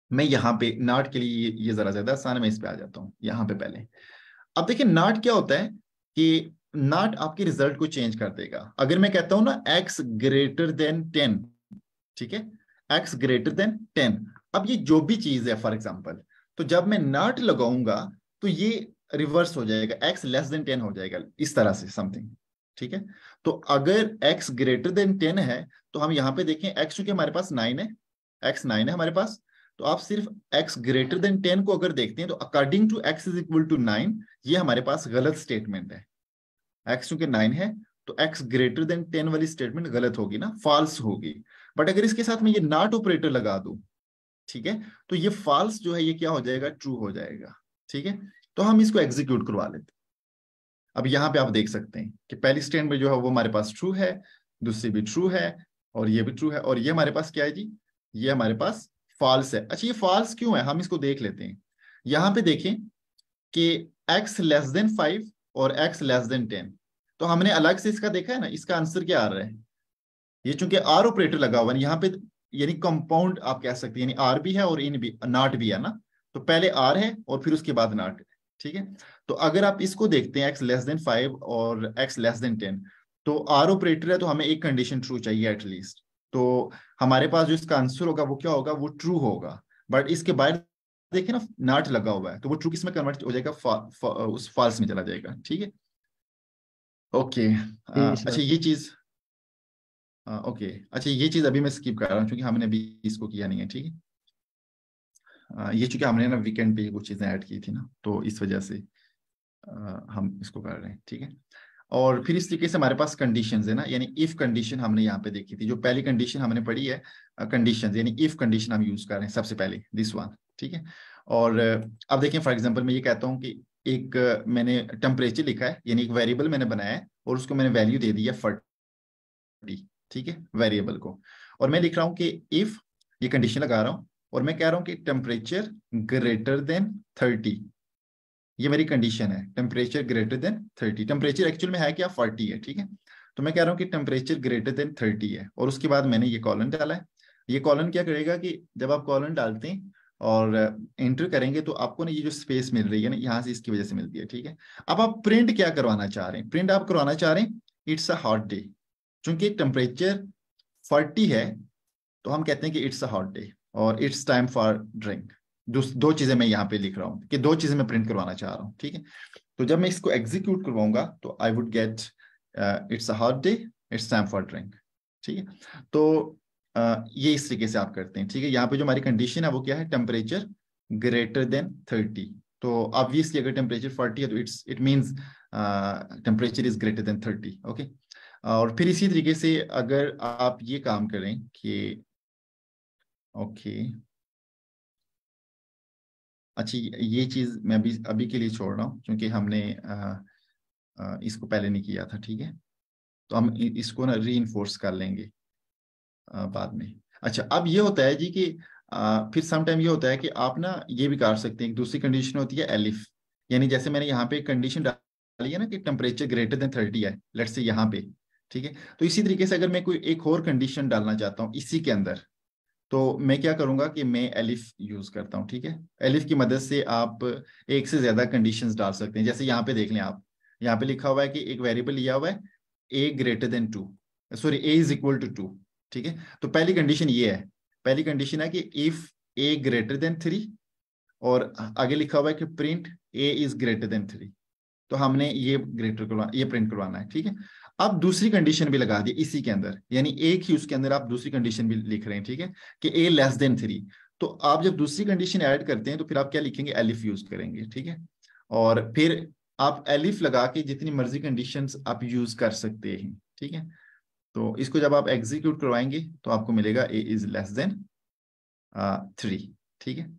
मैं यहाँ पे नॉट के लिए ये जरा ज्यादा आसान है, मैं इस पे आ जाता हूँ यहाँ पे पहले। अब देखिए नॉट क्या होता है कि नॉट आपके रिजल्ट को चेंज कर देगा। अगर मैं कहता हूं ना x ग्रेटर देन 10, ठीक है, x ग्रेटर देन 10, अब ये जो भी चीज है फॉर एग्जांपल, तो जब मैं नॉट लगाऊंगा तो ये रिवर्स हो जाएगा, x लेस देन 10 हो जाएगा, इस तरह से समथिंग, ठीक है। तो अगर x ग्रेटर देन 10 है तो हम यहाँ पे देखें x चूंकि हमारे पास 9 है, x 9 है हमारे पास, तो आप सिर्फ x ग्रेटर देन 10 को अगर देखते हैं तो according to x is equal to 9, ये हमारे पास गलत स्टेटमेंट है। x चूंकि 9 है तो x ग्रेटर देन 10 वाली स्टेटमेंट गलत होगी ना, फॉल्स होगी। बट अगर इसके साथ में ये नॉट ऑपरेटर लगा दूं, ठीक है, तो ये फॉल्स जो है ये क्या हो जाएगा, ट्रू हो जाएगा, ठीक है। तो हम इसको एग्जीक्यूट करवा लेते हैं। अब यहाँ पे आप देख सकते हैं कि पहली स्टेटमेंट में जो है वो हमारे पास ट्रू है, दूसरी भी ट्रू है, और ये भी ट्रू है, और ये हमारे पास क्या है जी, ये हमारे पास फॉल्स है। अच्छा ये फॉल्स क्यों है, हम इसको देख लेते हैं। यहाँ पे देखें कि x लेस देन 5 और x लेस देन 10, तो हमने अलग से इसका देखा है ना, इसका आंसर क्या आ रहा है, ये चूंकि आर ऑपरेटर लगा हुआ है यहाँ पे, यानी कंपाउंड आप कह सकते हैं, यानी आर भी है और इन भी, नॉट भी है ना, तो पहले आर है और फिर उसके बाद नॉट, ठीक है। तो अगर आप इसको देखते हैं x लेस देन 5 और x लेस देन 10, तो आर ऑपरेटर है तो हमें एक कंडीशन ट्रू चाहिए एटलीस्ट, तो हमारे पास जो इसका आंसर होगा वो क्या होगा, वो ट्रू होगा। बट इसके बाद देखें ना नॉट लगा हुआ है, तो वो ट्रू किस में कन्वर्ट हो जाएगा, उस फॉल्स में चला जाएगा, ठीक है। ओके अच्छा ये चीज ओके अच्छा ये चीज अभी मैं स्किप कर रहा हूँ क्योंकि हमने अभी इसको किया नहीं है, ठीक है। ये चूंकि हमने ना वीकेंड पे कुछ चीजें ऐड की थी ना, तो इस वजह से हम इसको कर रहे हैं, ठीक है। और फिर इस तरीके से हमारे पास कंडीशंस है ना, यानी इफ कंडीशन हमने यहाँ पे देखी थी, जो पहली कंडीशन हमने पढ़ी है कंडीशंस, यानी इफ कंडीशन हम यूज कर रहे हैं सबसे पहले, दिस वन, ठीक है। और अब देखें फॉर एग्जांपल मैं ये कहता हूँ कि एक मैंने टेम्परेचर लिखा है, यानी एक वेरिएबल मैंने बनाया है और उसको मैंने वैल्यू दे दी है 40, ठीक है, वेरिएबल को। और मैं लिख रहा हूँ कि इफ, ये कंडीशन लगा रहा हूँ और मैं कह रहा हूँ कि टेम्परेचर ग्रेटर देन 30, ये मेरी कंडीशन है, temperature greater than 30। Temperature actual में है क्या, 40 है, ठीक है। तो मैं कह रहा हूँ कि टेम्परेचर ग्रेटर देन 30 है, और उसके बाद मैंने ये कॉलन डाला है। ये कॉलन क्या करेगा कि जब आप कॉलन डालते हैं और एंटर करेंगे तो आपको ना ये जो स्पेस मिल रही है ना यहाँ से, इसकी वजह से मिलती है, ठीक है। अब आप प्रिंट क्या करवाना चाह रहे हैं, प्रिंट आप करवाना चाह रहे हैं इट्स अ हॉट डे, चूंकि टेम्परेचर 40 है तो हम कहते हैं कि इट्स अ हॉट डे और इट्स टाइम फॉर ड्रिंक। दो चीजें मैं यहाँ पे लिख रहा हूँ कि दो चीजें मैं प्रिंट करवाना चाह रहा हूँ, ठीक है। तो जब मैं इसको एग्जीक्यूट करवाऊंगा तो I would get it's a hot day, it's time for drink, ठीक है। तो ये इस तरीके से आप करते हैं, ठीक है। यहाँ पे जो हमारी कंडीशन है वो क्या है, टेम्परेचर ग्रेटर देन 30। तो ऑब्वियसली अगर टेम्परेचर 40 है तो it means temperature is greater than 30, okay. और फिर इसी तरीके से अगर आप ये काम करें कि ओके अच्छा ये चीज मैं अभी के लिए छोड़ रहा हूँ क्योंकि हमने इसको पहले नहीं किया था, ठीक है। तो हम इसको ना री कर लेंगे बाद में। अच्छा अब ये होता है जी कि फिर सम टाइम ये होता है कि आप ना ये भी कर सकते हैं, एक दूसरी कंडीशन होती है एलिफ, यानी जैसे मैंने यहाँ पे कंडीशन डाली है ना कि टेम्परेचर ग्रेटर देन 30 है, लेट्स से यहाँ पे, ठीक है। तो इसी तरीके से अगर मैं कोई एक और कंडीशन डालना चाहता हूँ इसी के अंदर, तो मैं क्या करूंगा कि मैं एलिफ यूज करता हूं, ठीक है। एलिफ की मदद से आप एक से ज्यादा कंडीशंस डाल सकते हैं। जैसे यहाँ पे देख लें आप, यहाँ पे लिखा हुआ है कि एक वेरिएबल लिया हुआ है a greater than 2, sorry a is equal to 2, ठीक है। तो पहली कंडीशन ये है, पहली कंडीशन है कि इफ ए ग्रेटर देन 3, और आगे लिखा हुआ है कि print a is greater than 3, तो हमने ये ये प्रिंट करवाना है, ठीक है। अब दूसरी कंडीशन भी लगा दी इसी के अंदर, यानी एक ही उसके अंदर आप दूसरी कंडीशन भी लिख रहे हैं, ठीक है, कि ए लेस देन 3। तो आप जब दूसरी कंडीशन ऐड करते हैं तो फिर आप क्या लिखेंगे, एलिफ यूज करेंगे, ठीक है। और फिर आप एलिफ लगा के जितनी मर्जी कंडीशंस आप यूज कर सकते हैं, ठीक है। तो इसको जब आप एग्जीक्यूट करवाएंगे तो आपको मिलेगा ए इज लेस देन 3, ठीक है।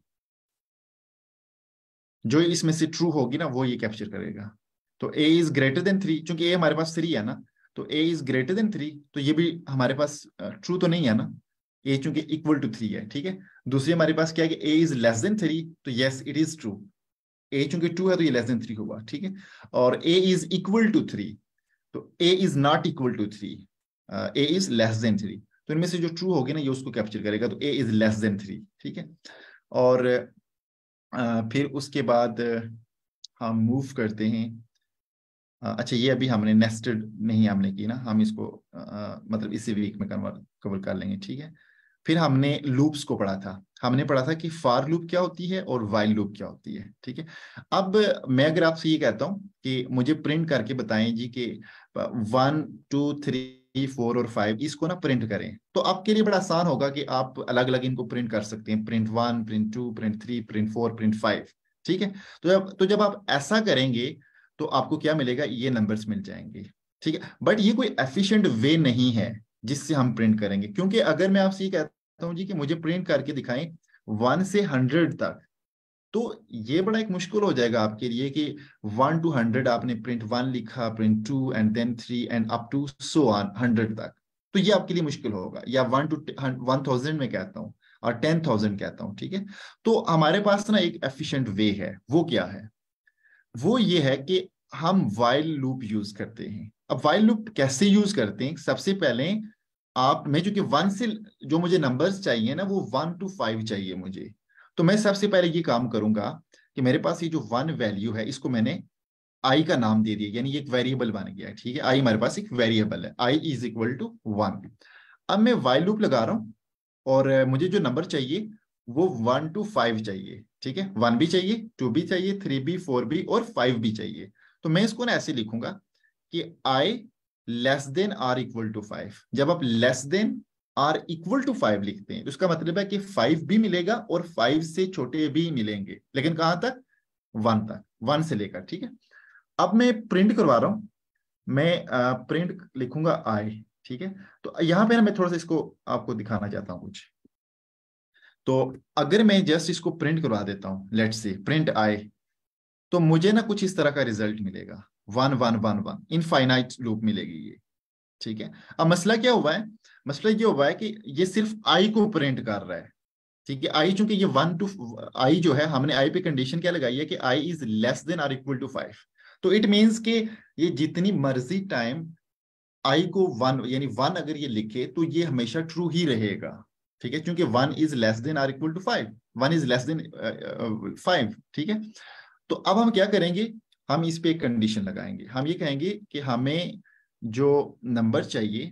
जो इसमें से ट्रू होगी ना वो ये कैप्चर करेगा। तो a इज ग्रेटर देन 3, चूंकि a हमारे पास 3 है ना, तो a इज ग्रेटर देन 3, तो ये भी हमारे पास ट्रू तो नहीं है ना, a चूंकि इक्वल टू 3 है, ठीक है। दूसरी हमारे पास क्या है कि a इज लेस देन 3, तो yes it is true, a चूंकि 2 है तो ये लेस देन 3 होगा, ठीक है। और a इज इक्वल टू 3, तो a is not equal to 3, a is less than 3। तो इनमें से जो ट्रू होगी ना ये उसको कैप्चर करेगा, तो a इज लेस देन 3, ठीक है। और फिर उसके बाद हम मूव करते हैं। अच्छा, ये अभी हमने नेस्टेड नहीं हमने की ना, हम इसको मतलब इसी वीक में कवर कर लेंगे, ठीक है। फिर हमने लूप्स को पढ़ा था, हमने पढ़ा था कि फार लूप क्या होती है और वाइल लूप क्या होती है, ठीक है। अब मैं अगर आपसे ये कहता हूँ कि मुझे प्रिंट करके बताएं जी कि 1 2 3 4 और 5 इसको ना प्रिंट करें, तो आपके लिए बड़ा आसान होगा कि आप अलग अलग इनको प्रिंट कर सकते हैं, print 1 print 2 print 3 print 4 print 5, ठीक है। तो जब आप ऐसा करेंगे तो आपको क्या मिलेगा, ये नंबर्स मिल जाएंगे, ठीक है। बट ये कोई एफिशिएंट वे नहीं है जिससे हम प्रिंट करेंगे, क्योंकि अगर मैं आपसे ये कहता हूं जी कि मुझे प्रिंट करके दिखाएं 1 से 100 तक, तो ये बड़ा एक मुश्किल हो जाएगा आपके लिए कि 1 to 100 आपने प्रिंट 1 लिखा, print 2 and then 3 and up to so on 100 तक, तो ये आपके लिए मुश्किल होगा। या 1 to 1000 में कहता हूं और 10,000 कहता हूं, ठीक है। तो हमारे पास ना एक एफिशिएंट वे है, वो क्या है, वो ये है कि हम वाइल लूप यूज करते हैं। अब वाइल लूप कैसे यूज करते हैं, सबसे पहले मैं जो कि 1 से जो मुझे नंबर्स चाहिए ना वो 1 to 5 चाहिए मुझे, तो मैं सबसे पहले ये काम करूंगा कि मेरे पास ये जो 1 वैल्यू है इसको मैंने आई का नाम दे दिया, यानी ये एक वेरिएबल बन गया है, ठीक है। आई हमारे पास एक वेरिएबल है, आई इज इक्वल टू 1। अब मैं वाइल लूप लगा रहा हूं और मुझे जो नंबर चाहिए वो 1 to 5 चाहिए, ठीक है। 1 भी चाहिए, 2 भी चाहिए, 3 भी, 4 भी और 5 भी चाहिए। तो मैं इसको ना ऐसे लिखूंगा कि i less than or equal to 5। जब आप less than or equal to 5 लिखते हैं तो उसका मतलब है कि 5 भी मिलेगा और 5 से छोटे भी मिलेंगे, लेकिन कहां तक, 1 तक, 1 से लेकर, ठीक है। अब मैं प्रिंट करवा रहा हूं, मैं प्रिंट लिखूंगा आई, ठीक है। तो यहां पे ना मैं थोड़ा सा इसको आपको दिखाना चाहता हूं कुछ। तो अगर मैं जस्ट इसको प्रिंट करवा देता हूं, लेट्स से प्रिंट आई, तो मुझे ना कुछ इस तरह का रिजल्ट मिलेगा, 1 1 1 1 इनफाइनाइट लूप मिलेगी ये, ठीक है। अब मसला क्या हुआ है, मसला ये हुआ है कि ये सिर्फ आई को प्रिंट कर रहा है, ठीक है। आई चूंकि ये 1 to आई जो है, हमने आई पे कंडीशन क्या लगाई है कि i is less than or equal to 5, तो इट मींस कि ये जितनी मर्जी टाइम आई को 1 यानी 1 अगर ये लिखे तो ये हमेशा ट्रू ही रहेगा, ठीक है, क्योंकि 1 is less than or equal to 5, 1 is less than 5, ठीक है। तो अब हम क्या करेंगे, हम इस पे एक कंडीशन लगाएंगे, हम ये कहेंगे कि हमें जो नंबर चाहिए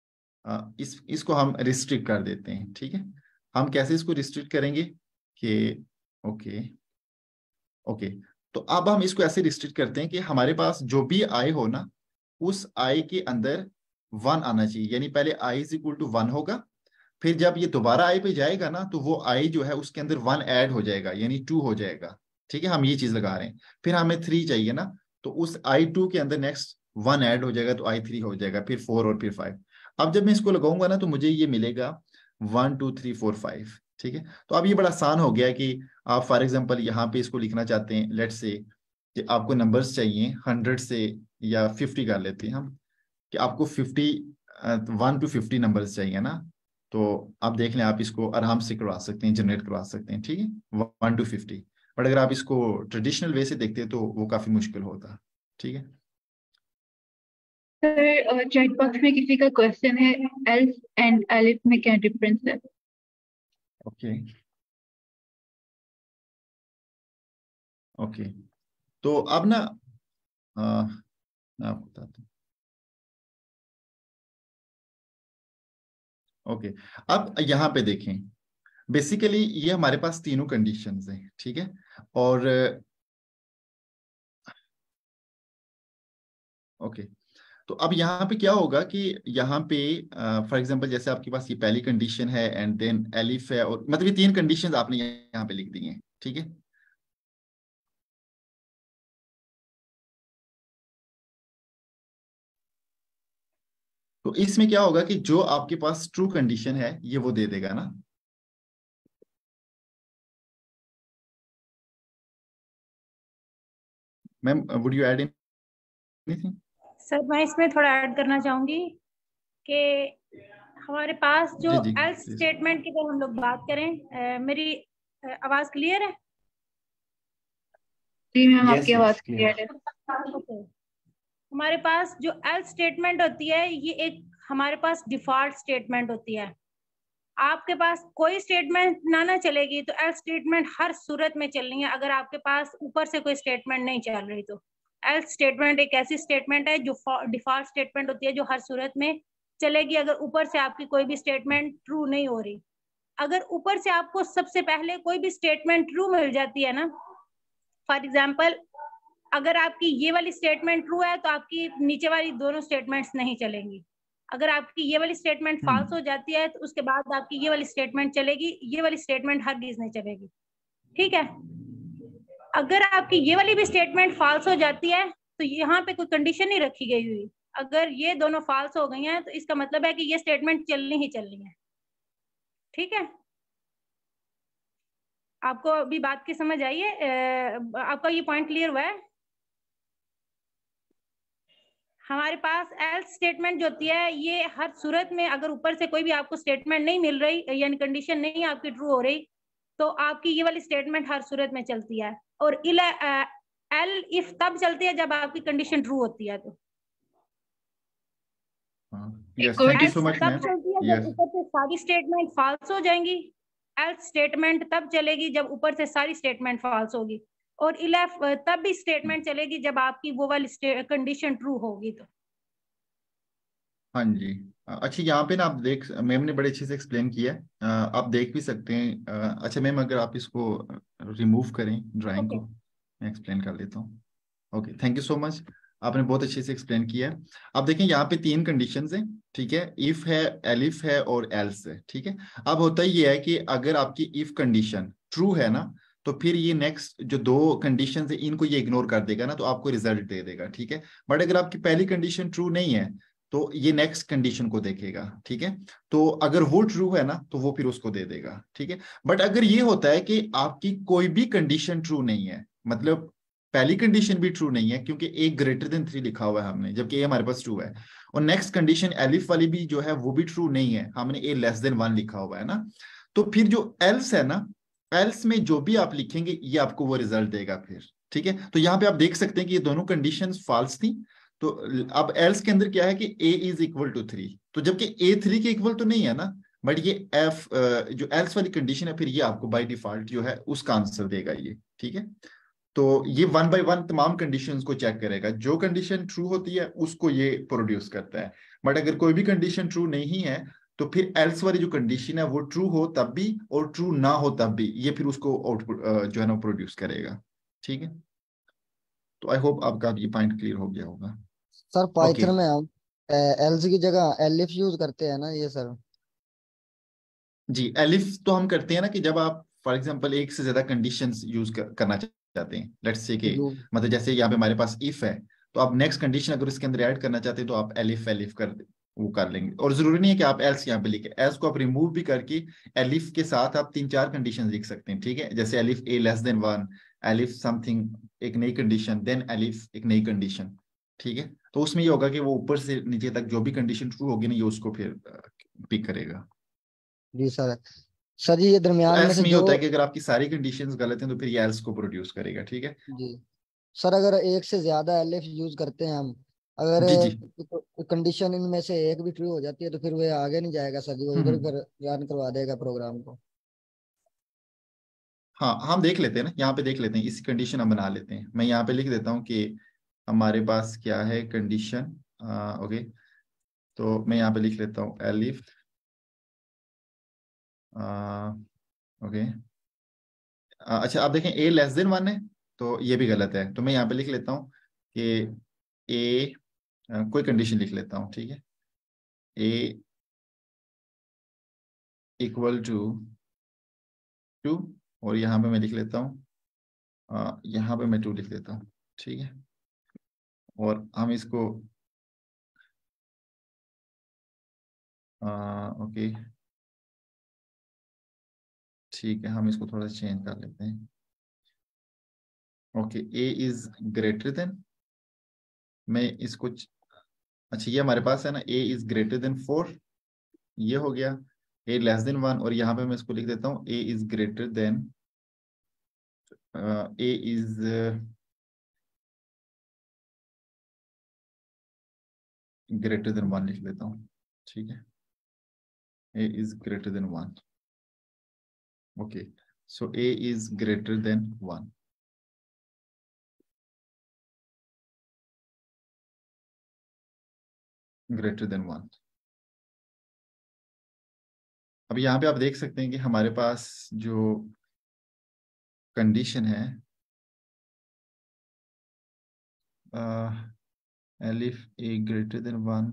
इसको हम रिस्ट्रिक्ट कर देते हैं, ठीक है। हम कैसे इसको रिस्ट्रिक्ट करेंगे कि ओके ओके, तो अब हम इसको ऐसे रिस्ट्रिक्ट करते हैं कि हमारे पास जो भी आई हो ना, उस आई के अंदर 1 आना चाहिए, यानी पहले आई इज इक्वल टू 1 होगा, फिर जब ये दोबारा आई पे जाएगा ना तो वो आई जो है उसके अंदर 1 ऐड हो जाएगा, यानी 2 हो जाएगा, ठीक है। हम ये चीज लगा रहे हैं। फिर हमें 3 चाहिए ना, तो उस i2 के अंदर नेक्स्ट 1 ऐड हो जाएगा तो i3 हो जाएगा, फिर 4 और फिर 5। अब जब मैं इसको लगाऊंगा ना तो मुझे ये मिलेगा 1 2 3 4 5, ठीक है। तो अब ये बड़ा आसान हो गया कि आप फॉर एग्जाम्पल यहाँ पे इसको लिखना चाहते हैं, लेट्स से कि आपको नंबर्स चाहिए 100 से या 50 कर लेते हैं हम, कि आपको 1 to 50 नंबर्स चाहिए ना, तो आप देख लें, आप इसको आराम से करवा सकते हैं, जनरेट करवा सकते हैं, ठीक है, 1 to 50। बट अगर आप इसको ट्रेडिशनल वे से देखते हैं तो वो काफी मुश्किल होता, ठीक है। सर चैट बॉक्स में किसी का क्वेश्चन है, एल्फ एंड एलिफ में क्या डिफरेंस है? ओके ओके, तो अब ना मैं आपको बताता हूँ। ओके, अब यहाँ पे देखें, बेसिकली ये हमारे पास तीनों कंडीशंस हैं, ठीक है। और ओके, तो अब यहाँ पे क्या होगा कि यहाँ पे फॉर एग्जांपल जैसे आपके पास ये पहली कंडीशन है एंड देन एलिफ है, और मतलब ये 3 कंडीशंस आपने यहाँ पे लिख दी हैं, ठीक है। तो इसमें क्या होगा कि जो आपके पास ट्रू कंडीशन है ये वो दे देगा ना। Ma'am would you add anything? Sir मैं इसमें थोड़ा ऐड करना चाहूंगी कि हमारे पास जो जी जी एल्स स्टेटमेंट की अगर हम लोग बात करें, मेरी आवाज क्लियर है? जी मैम, Yes, आपकी yes, आवाज clear. क्लियर है। ओके, हमारे पास जो एल्स स्टेटमेंट होती है ये एक हमारे पास डिफॉल्ट स्टेटमेंट होती है। आपके पास कोई स्टेटमेंट ना चलेगी तो एल्स स्टेटमेंट हर सूरत में चलनी है, अगर आपके पास ऊपर से कोई स्टेटमेंट नहीं चल रही तो। एल्स स्टेटमेंट एक ऐसी स्टेटमेंट है जो डिफॉल्ट स्टेटमेंट होती है, जो हर सूरत में चलेगी अगर ऊपर से आपकी कोई भी स्टेटमेंट ट्रू नहीं हो रही। अगर ऊपर से आपको सबसे पहले कोई भी स्टेटमेंट ट्रू मिल जाती है ना, फॉर एग्जाम्पल अगर आपकी ये वाली स्टेटमेंट ट्रू है तो आपकी नीचे वाली दोनों स्टेटमेंट्स नहीं चलेंगी। अगर आपकी ये वाली स्टेटमेंट फॉल्स हो जाती है तो उसके बाद आपकी ये वाली स्टेटमेंट चलेगी, ये वाली स्टेटमेंट हरगिज नहीं चलेगी। ठीक है, अगर आपकी ये वाली भी स्टेटमेंट फॉल्स हो जाती है तो यहाँ पे कोई कंडीशन नहीं रखी गई हुई। अगर ये दोनों फॉल्स हो गई हैं तो इसका मतलब है कि ये स्टेटमेंट चलनी ही चलनी है। ठीक है, आपको अभी बात की समझ आई है? आपका ये पॉइंट क्लियर हुआ है? हमारे पास एल्स स्टेटमेंट जो होती है ये हर सूरत में अगर ऊपर से कोई भी आपको स्टेटमेंट नहीं मिल रही यानी कंडीशन नहीं आपकी ट्रू हो रही तो आपकी ये वाली स्टेटमेंट हर सूरत में चलती है। और एल इफ तब चलती है जब आपकी कंडीशन ट्रू होती है। तो yes, thank you so much तब मैम। चलती है जब ऊपर से सारी स्टेटमेंट फॉल्स हो जाएंगी। एल्स स्टेटमेंट तब चलेगी जब ऊपर से सारी स्टेटमेंट फॉल्स होगी। और इलेफ तब भी स्टेटमेंट चलेगी जब आपकी वो वाली कंडीशन ट्रू होगी। तो हाँ जी, अच्छा यहाँ पे ना आप देख, मैम ने बड़े अच्छे से एक्सप्लेन किया है, आप देख भी सकते हैं। अच्छा मैम, अगर आप इसको रिमूव करें ड्राइंग को, मैं एक्सप्लेन कर लेता हूँ। Okay, thank you so much, आपने बहुत अच्छे से एक्सप्लेन किया है। अब देखें यहाँ पे 3 कंडीशंस हैं, ठीक है, इफ है, एलिफ है और एल्स है, ठीक है। अब होता ये है कि अगर आपकी इफ कंडीशन ट्रू है ना तो फिर ये नेक्स्ट जो 2 कंडीशंस है इनको ये इग्नोर कर देगा ना, तो आपको रिजल्ट दे देगा, ठीक है। बट अगर आपकी पहली कंडीशन ट्रू नहीं है तो ये नेक्स्ट कंडीशन को देखेगा, ठीक है। तो अगर वो ट्रू है ना तो वो फिर उसको दे देगा, ठीक है। बट अगर ये होता है कि आपकी कोई भी कंडीशन ट्रू नहीं है, मतलब पहली कंडीशन भी ट्रू नहीं है क्योंकि ए ग्रेटर देन 3 लिखा हुआ है हमने, जबकि ए हमारे पास ट्रू है, और नेक्स्ट कंडीशन एलिफ वाली भी जो है वो भी ट्रू नहीं है, हमने ए लेस देन 1 लिखा हुआ है ना, तो फिर जो एल्स है ना, एल्स में जो भी आप लिखेंगे ये आपको वो रिजल्ट देगा फिर, ठीक है। तो यहाँ पे आप देख सकते हैं कि ये दोनों कंडीशंस फॉल्स थी। तो अब एल्स के अंदर क्या है कि a इज इक्वल टू 3, तो जबकि a 3 के इक्वल तो नहीं है ना, बट ये f जो एल्स वाली कंडीशन है फिर ये आपको बाय डिफॉल्ट जो है उसका आंसर देगा ये, ठीक है। तो ये 1 बाय 1 तमाम कंडीशंस को चेक करेगा, जो कंडीशन ट्रू होती है उसको ये प्रोड्यूस करता है। बट अगर कोई भी कंडीशन ट्रू नहीं है तो फिर एल्स वाली जो कंडीशन है वो ट्रू हो तब भी और ट्रू ना हो तब भी ये फिर उसको आउटपुट जो है ना प्रोड्यूस करेगा, ठीक है। तो आई होप आपका ये पॉइंट क्लियर हो गया होगा। सर ओके, पाइथन में हम एल्स की जगह एलिफ यूज करते हैं ना ये सर? जी, एलिफ तो हम करते हैं ना कि जब आप फॉर एग्जांपल एक से ज्यादा कंडीशंस यूज करना चाहते हैं, लेट्स से कि जो मतलब जैसे यहाँ पे हमारे पास इफ है तो आप नेक्स्ट कंडीशन अगर इसके अंदर ऐड करना चाहते हैं तो आप एलिफ एलिफ कर वो कर लेंगे, और जरूरी नहीं है कि आप एल्स यहाँ पे लिखे, एल्स को आप रिमूव भी करके एलिफ के साथ आप 3-4 कंडीशन लिख सकते हैं, ठीक है। जैसे elif a less than 1, elif something एक नई कंडीशन, देन एलिफ एक नई कंडीशन, ठीक है। तो उसमें ये होगा कि वो ऊपर से नीचे तक जो भी कंडीशन ट्रू होगी ना ये उसको फिर पिक करेगा। जी सर, सर जी ये तो दरमियान में एल्स से में ये जो होता है कि अगर आपकी सारी कंडीशंस गलत हैं तो फिर ये एल्स को प्रोड्यूस करेगा, ठीक है। जी सर, अगर एक से ज्यादा एलिफ यूज करते हैं हम, अगर जी जी। कंडीशन इनमें से एक भी ट्रू हो जाती है तो फिर वो आगे नहीं जाएगा सर जी, वो इधर हम्म। रन करवा देगा प्रोग्राम को। हाँ, हम देख लेते हैं ना, यहाँ पे देख लेते हैं, इसी कंडीशन हम बना लेते हैं। मैं यहाँ पे लिख देता हूँ कि हमारे पास क्या है कंडीशन, ओके। तो मैं यहाँ पे लिख लेता हूँ एलिफ, ओके। अच्छा आप देखें ए लेस देन 1 है तो ये भी गलत है, तो मैं यहाँ पे लिख लेता हूँ कि ए कोई कंडीशन लिख लेता हूँ, ठीक है, ए इक्वल टू 2, और यहाँ पे मैं लिख लेता हूँ यहाँ पे मैं 2 लिख देता हूँ, ठीक है। और हम इसको ओके, ठीक है, हम इसको थोड़ा चेंज कर लेते हैं। Okay, a is greater than, मैं इसको अच्छा ये हमारे पास है ना, ए इज ग्रेटर देन 4, ये हो गया। ए लेस देन 1, और यहाँ पे मैं इसको लिख देता हूँ a is greater than, a is greater than 1 लिख देता हूँ, ठीक है। A is greater than 1. Okay, so A is greater than 1. Greater than 1. अब यहाँ पे आप देख सकते हैं कि हमारे पास जो कंडीशन है elif a greater than 1,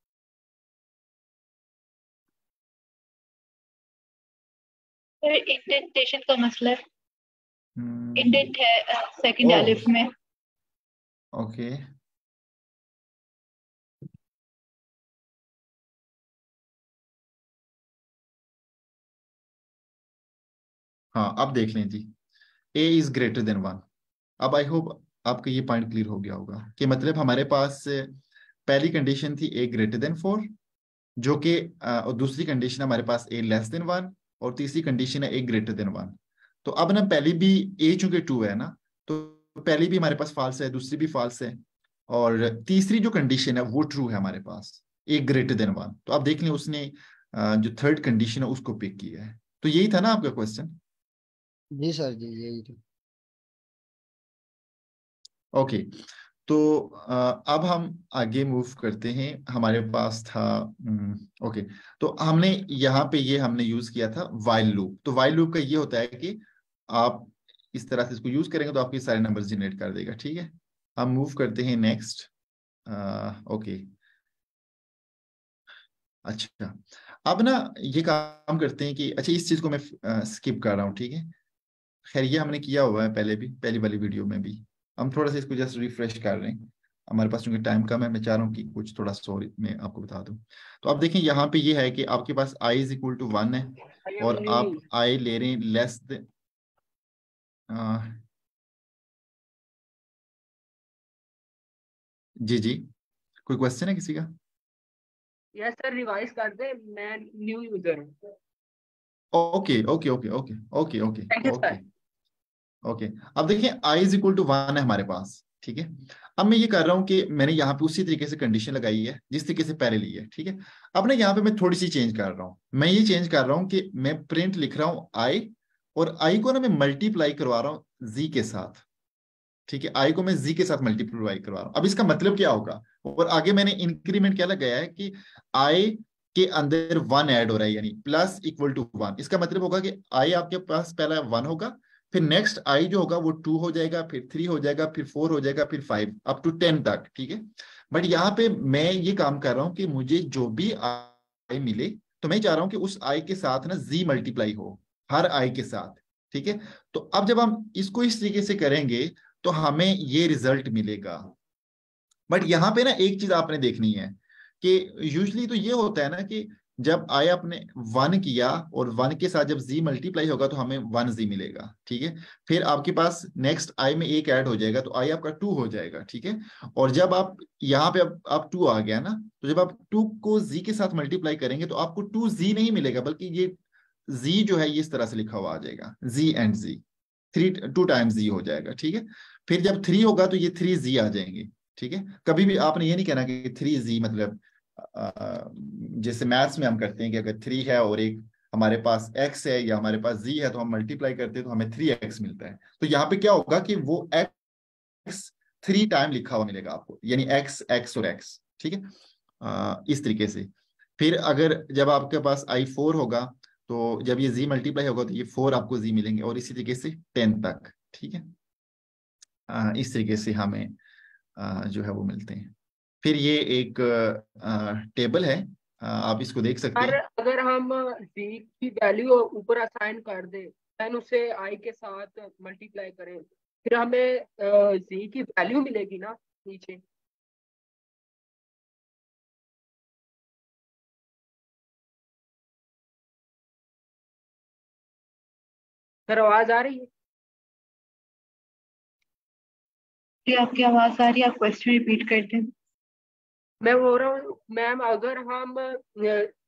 indentation का मसला है, इंडेंट है सेकंड एलिफ में। ओके हाँ, अब देख लें जी, a इज ग्रेटर देन 1। अब आई होप आपका ये पॉइंट क्लियर हो गया होगा कि मतलब हमारे पास पहली कंडीशन थी a ग्रेटर देन 4, जो कि और दूसरी कंडीशन हमारे पास a लेस देन 1, और तीसरी कंडीशन है a ग्रेटर देन 1। तो अब ना पहली भी a चूंकि 2 है ना, तो पहली भी हमारे पास फॉल्स है, दूसरी भी फॉल्स है, और तीसरी जो कंडीशन है वो ट्रू है हमारे पास, a ग्रेटर देन 1। तो आप देख लें उसने जो थर्ड कंडीशन है उसको पिक किया है। तो यही था ना आपका क्वेश्चन? जी सर जी, यही था। ओके, तो अब हम आगे मूव करते हैं। हमारे पास था ओके, तो हमने यहाँ पे ये हमने यूज किया था वाइल लूप। तो वाइल लूप का ये होता है कि आप इस तरह से इसको यूज करेंगे तो आपके सारे नंबर जनरेट कर देगा। ठीक है, हम मूव करते हैं नेक्स्ट। ओके, अच्छा, अब ना ये काम करते हैं कि अच्छा इस चीज को मैं स्किप कर रहा हूँ। ठीक है, खैर ये हमने किया हुआ है पहले भी, पहली वाली वीडियो में भी। हम थोड़ा सा इसको जस्ट रिफ्रेश कर रहे हैं, हमारे पास चूंकि टाइम कम है, मैं चाह रहा हूँ कि कुछ थोड़ा सॉरी मैं आपको बता दूं। तो आप देखें यहाँ पे ये है कि आपके पास i इज इक्वल टू 1 है, और आप i ले रहे हैं लेस देन जी जी, कोई क्वेश्चन है किसी का? यस सर, रिवाइज कर दे, मैं न्यू यूजर हूँ। Okay okay okay okay okay okay thank you okay sir. Okay, अब देखिए i इज इक्वल टू 1 है हमारे पास। ठीक है, अब मैं ये कर रहा हूँ कि मैंने यहाँ पे उसी तरीके से कंडीशन लगाई है जिस तरीके से पहले ली है। ठीक है, अब ना यहाँ पे मैं थोड़ी सी चेंज कर रहा हूँ। मैं ये चेंज कर रहा हूँ कि मैं प्रिंट लिख रहा हूँ i, और i को ना मैं मल्टीप्लाई करवा रहा हूँ z के साथ। ठीक है, i को मैं z के साथ मल्टीप्लाई करवा रहा हूँ। अब इसका मतलब क्या होगा, और आगे मैंने इंक्रीमेंट क्या लगाया है कि i के अंदर 1 ऐड हो रहा है, यानी प्लस इक्वल टू 1। इसका मतलब होगा कि i आपके पास पहला 1 होगा, फिर नेक्स्ट i जो होगा वो 2 हो जाएगा, फिर 3 हो जाएगा, फिर 4 हो जाएगा, फिर 5 अप टू 10 तक। ठीक है, बट यहाँ पे मैं ये काम कर रहा हूँ कि मुझे जो भी i मिले, तो मैं चाह रहा हूँ कि उस i के साथ ना z मल्टीप्लाई हो हर i के साथ। ठीक है, तो अब जब हम इसको इस तरीके से करेंगे तो हमें ये रिजल्ट मिलेगा। बट यहाँ पे ना एक चीज आपने देखनी है कि यूजली तो ये होता है ना कि जब i आपने 1 किया और 1 के साथ जब z मल्टीप्लाई होगा तो हमें 1z मिलेगा। ठीक है, फिर आपके पास नेक्स्ट i में एक ऐड हो जाएगा तो i आपका 2 हो जाएगा। ठीक है, और जब आप यहाँ पे आप 2 आ गया ना, तो जब आप 2 को z के साथ मल्टीप्लाई करेंगे तो आपको 2z नहीं मिलेगा, बल्कि ये z जो है ये इस तरह से लिखा हुआ आ जाएगा, z and z, 2 times z हो जाएगा। ठीक है, फिर जब 3 होगा तो ये 3z आ जाएंगे। ठीक है, कभी भी आपने ये नहीं कहना कि 3z मतलब जैसे मैथ्स में हम करते हैं कि अगर 3 है और एक हमारे पास x है या हमारे पास z है तो हम मल्टीप्लाई करते हैं तो हमें 3x मिलता है। तो यहाँ पे क्या होगा कि वो x 3 टाइम लिखा हुआ मिलेगा आपको, यानी x x और x। ठीक है, इस तरीके से। फिर अगर जब आपके पास i4 होगा तो जब ये z मल्टीप्लाई होगा तो ये 4 आपको z मिलेंगे, और इसी तरीके से 10 तक। ठीक है, इस तरीके से हमें जो है वो मिलते हैं। फिर ये एक टेबल है, आप इसको देख सकते सर हैं। अगर हम z की वैल्यू ऊपर असाइन कर दे, देन उसे i के साथ मल्टीप्लाई करें, फिर हमें z की वैल्यू मिलेगी ना नीचे। सर आवाज आ रही है? जी आपकी आवाज आ रही है, आप क्वेश्चन रिपीट कर दें। मैं बोल रहा हूँ मैम, अगर हम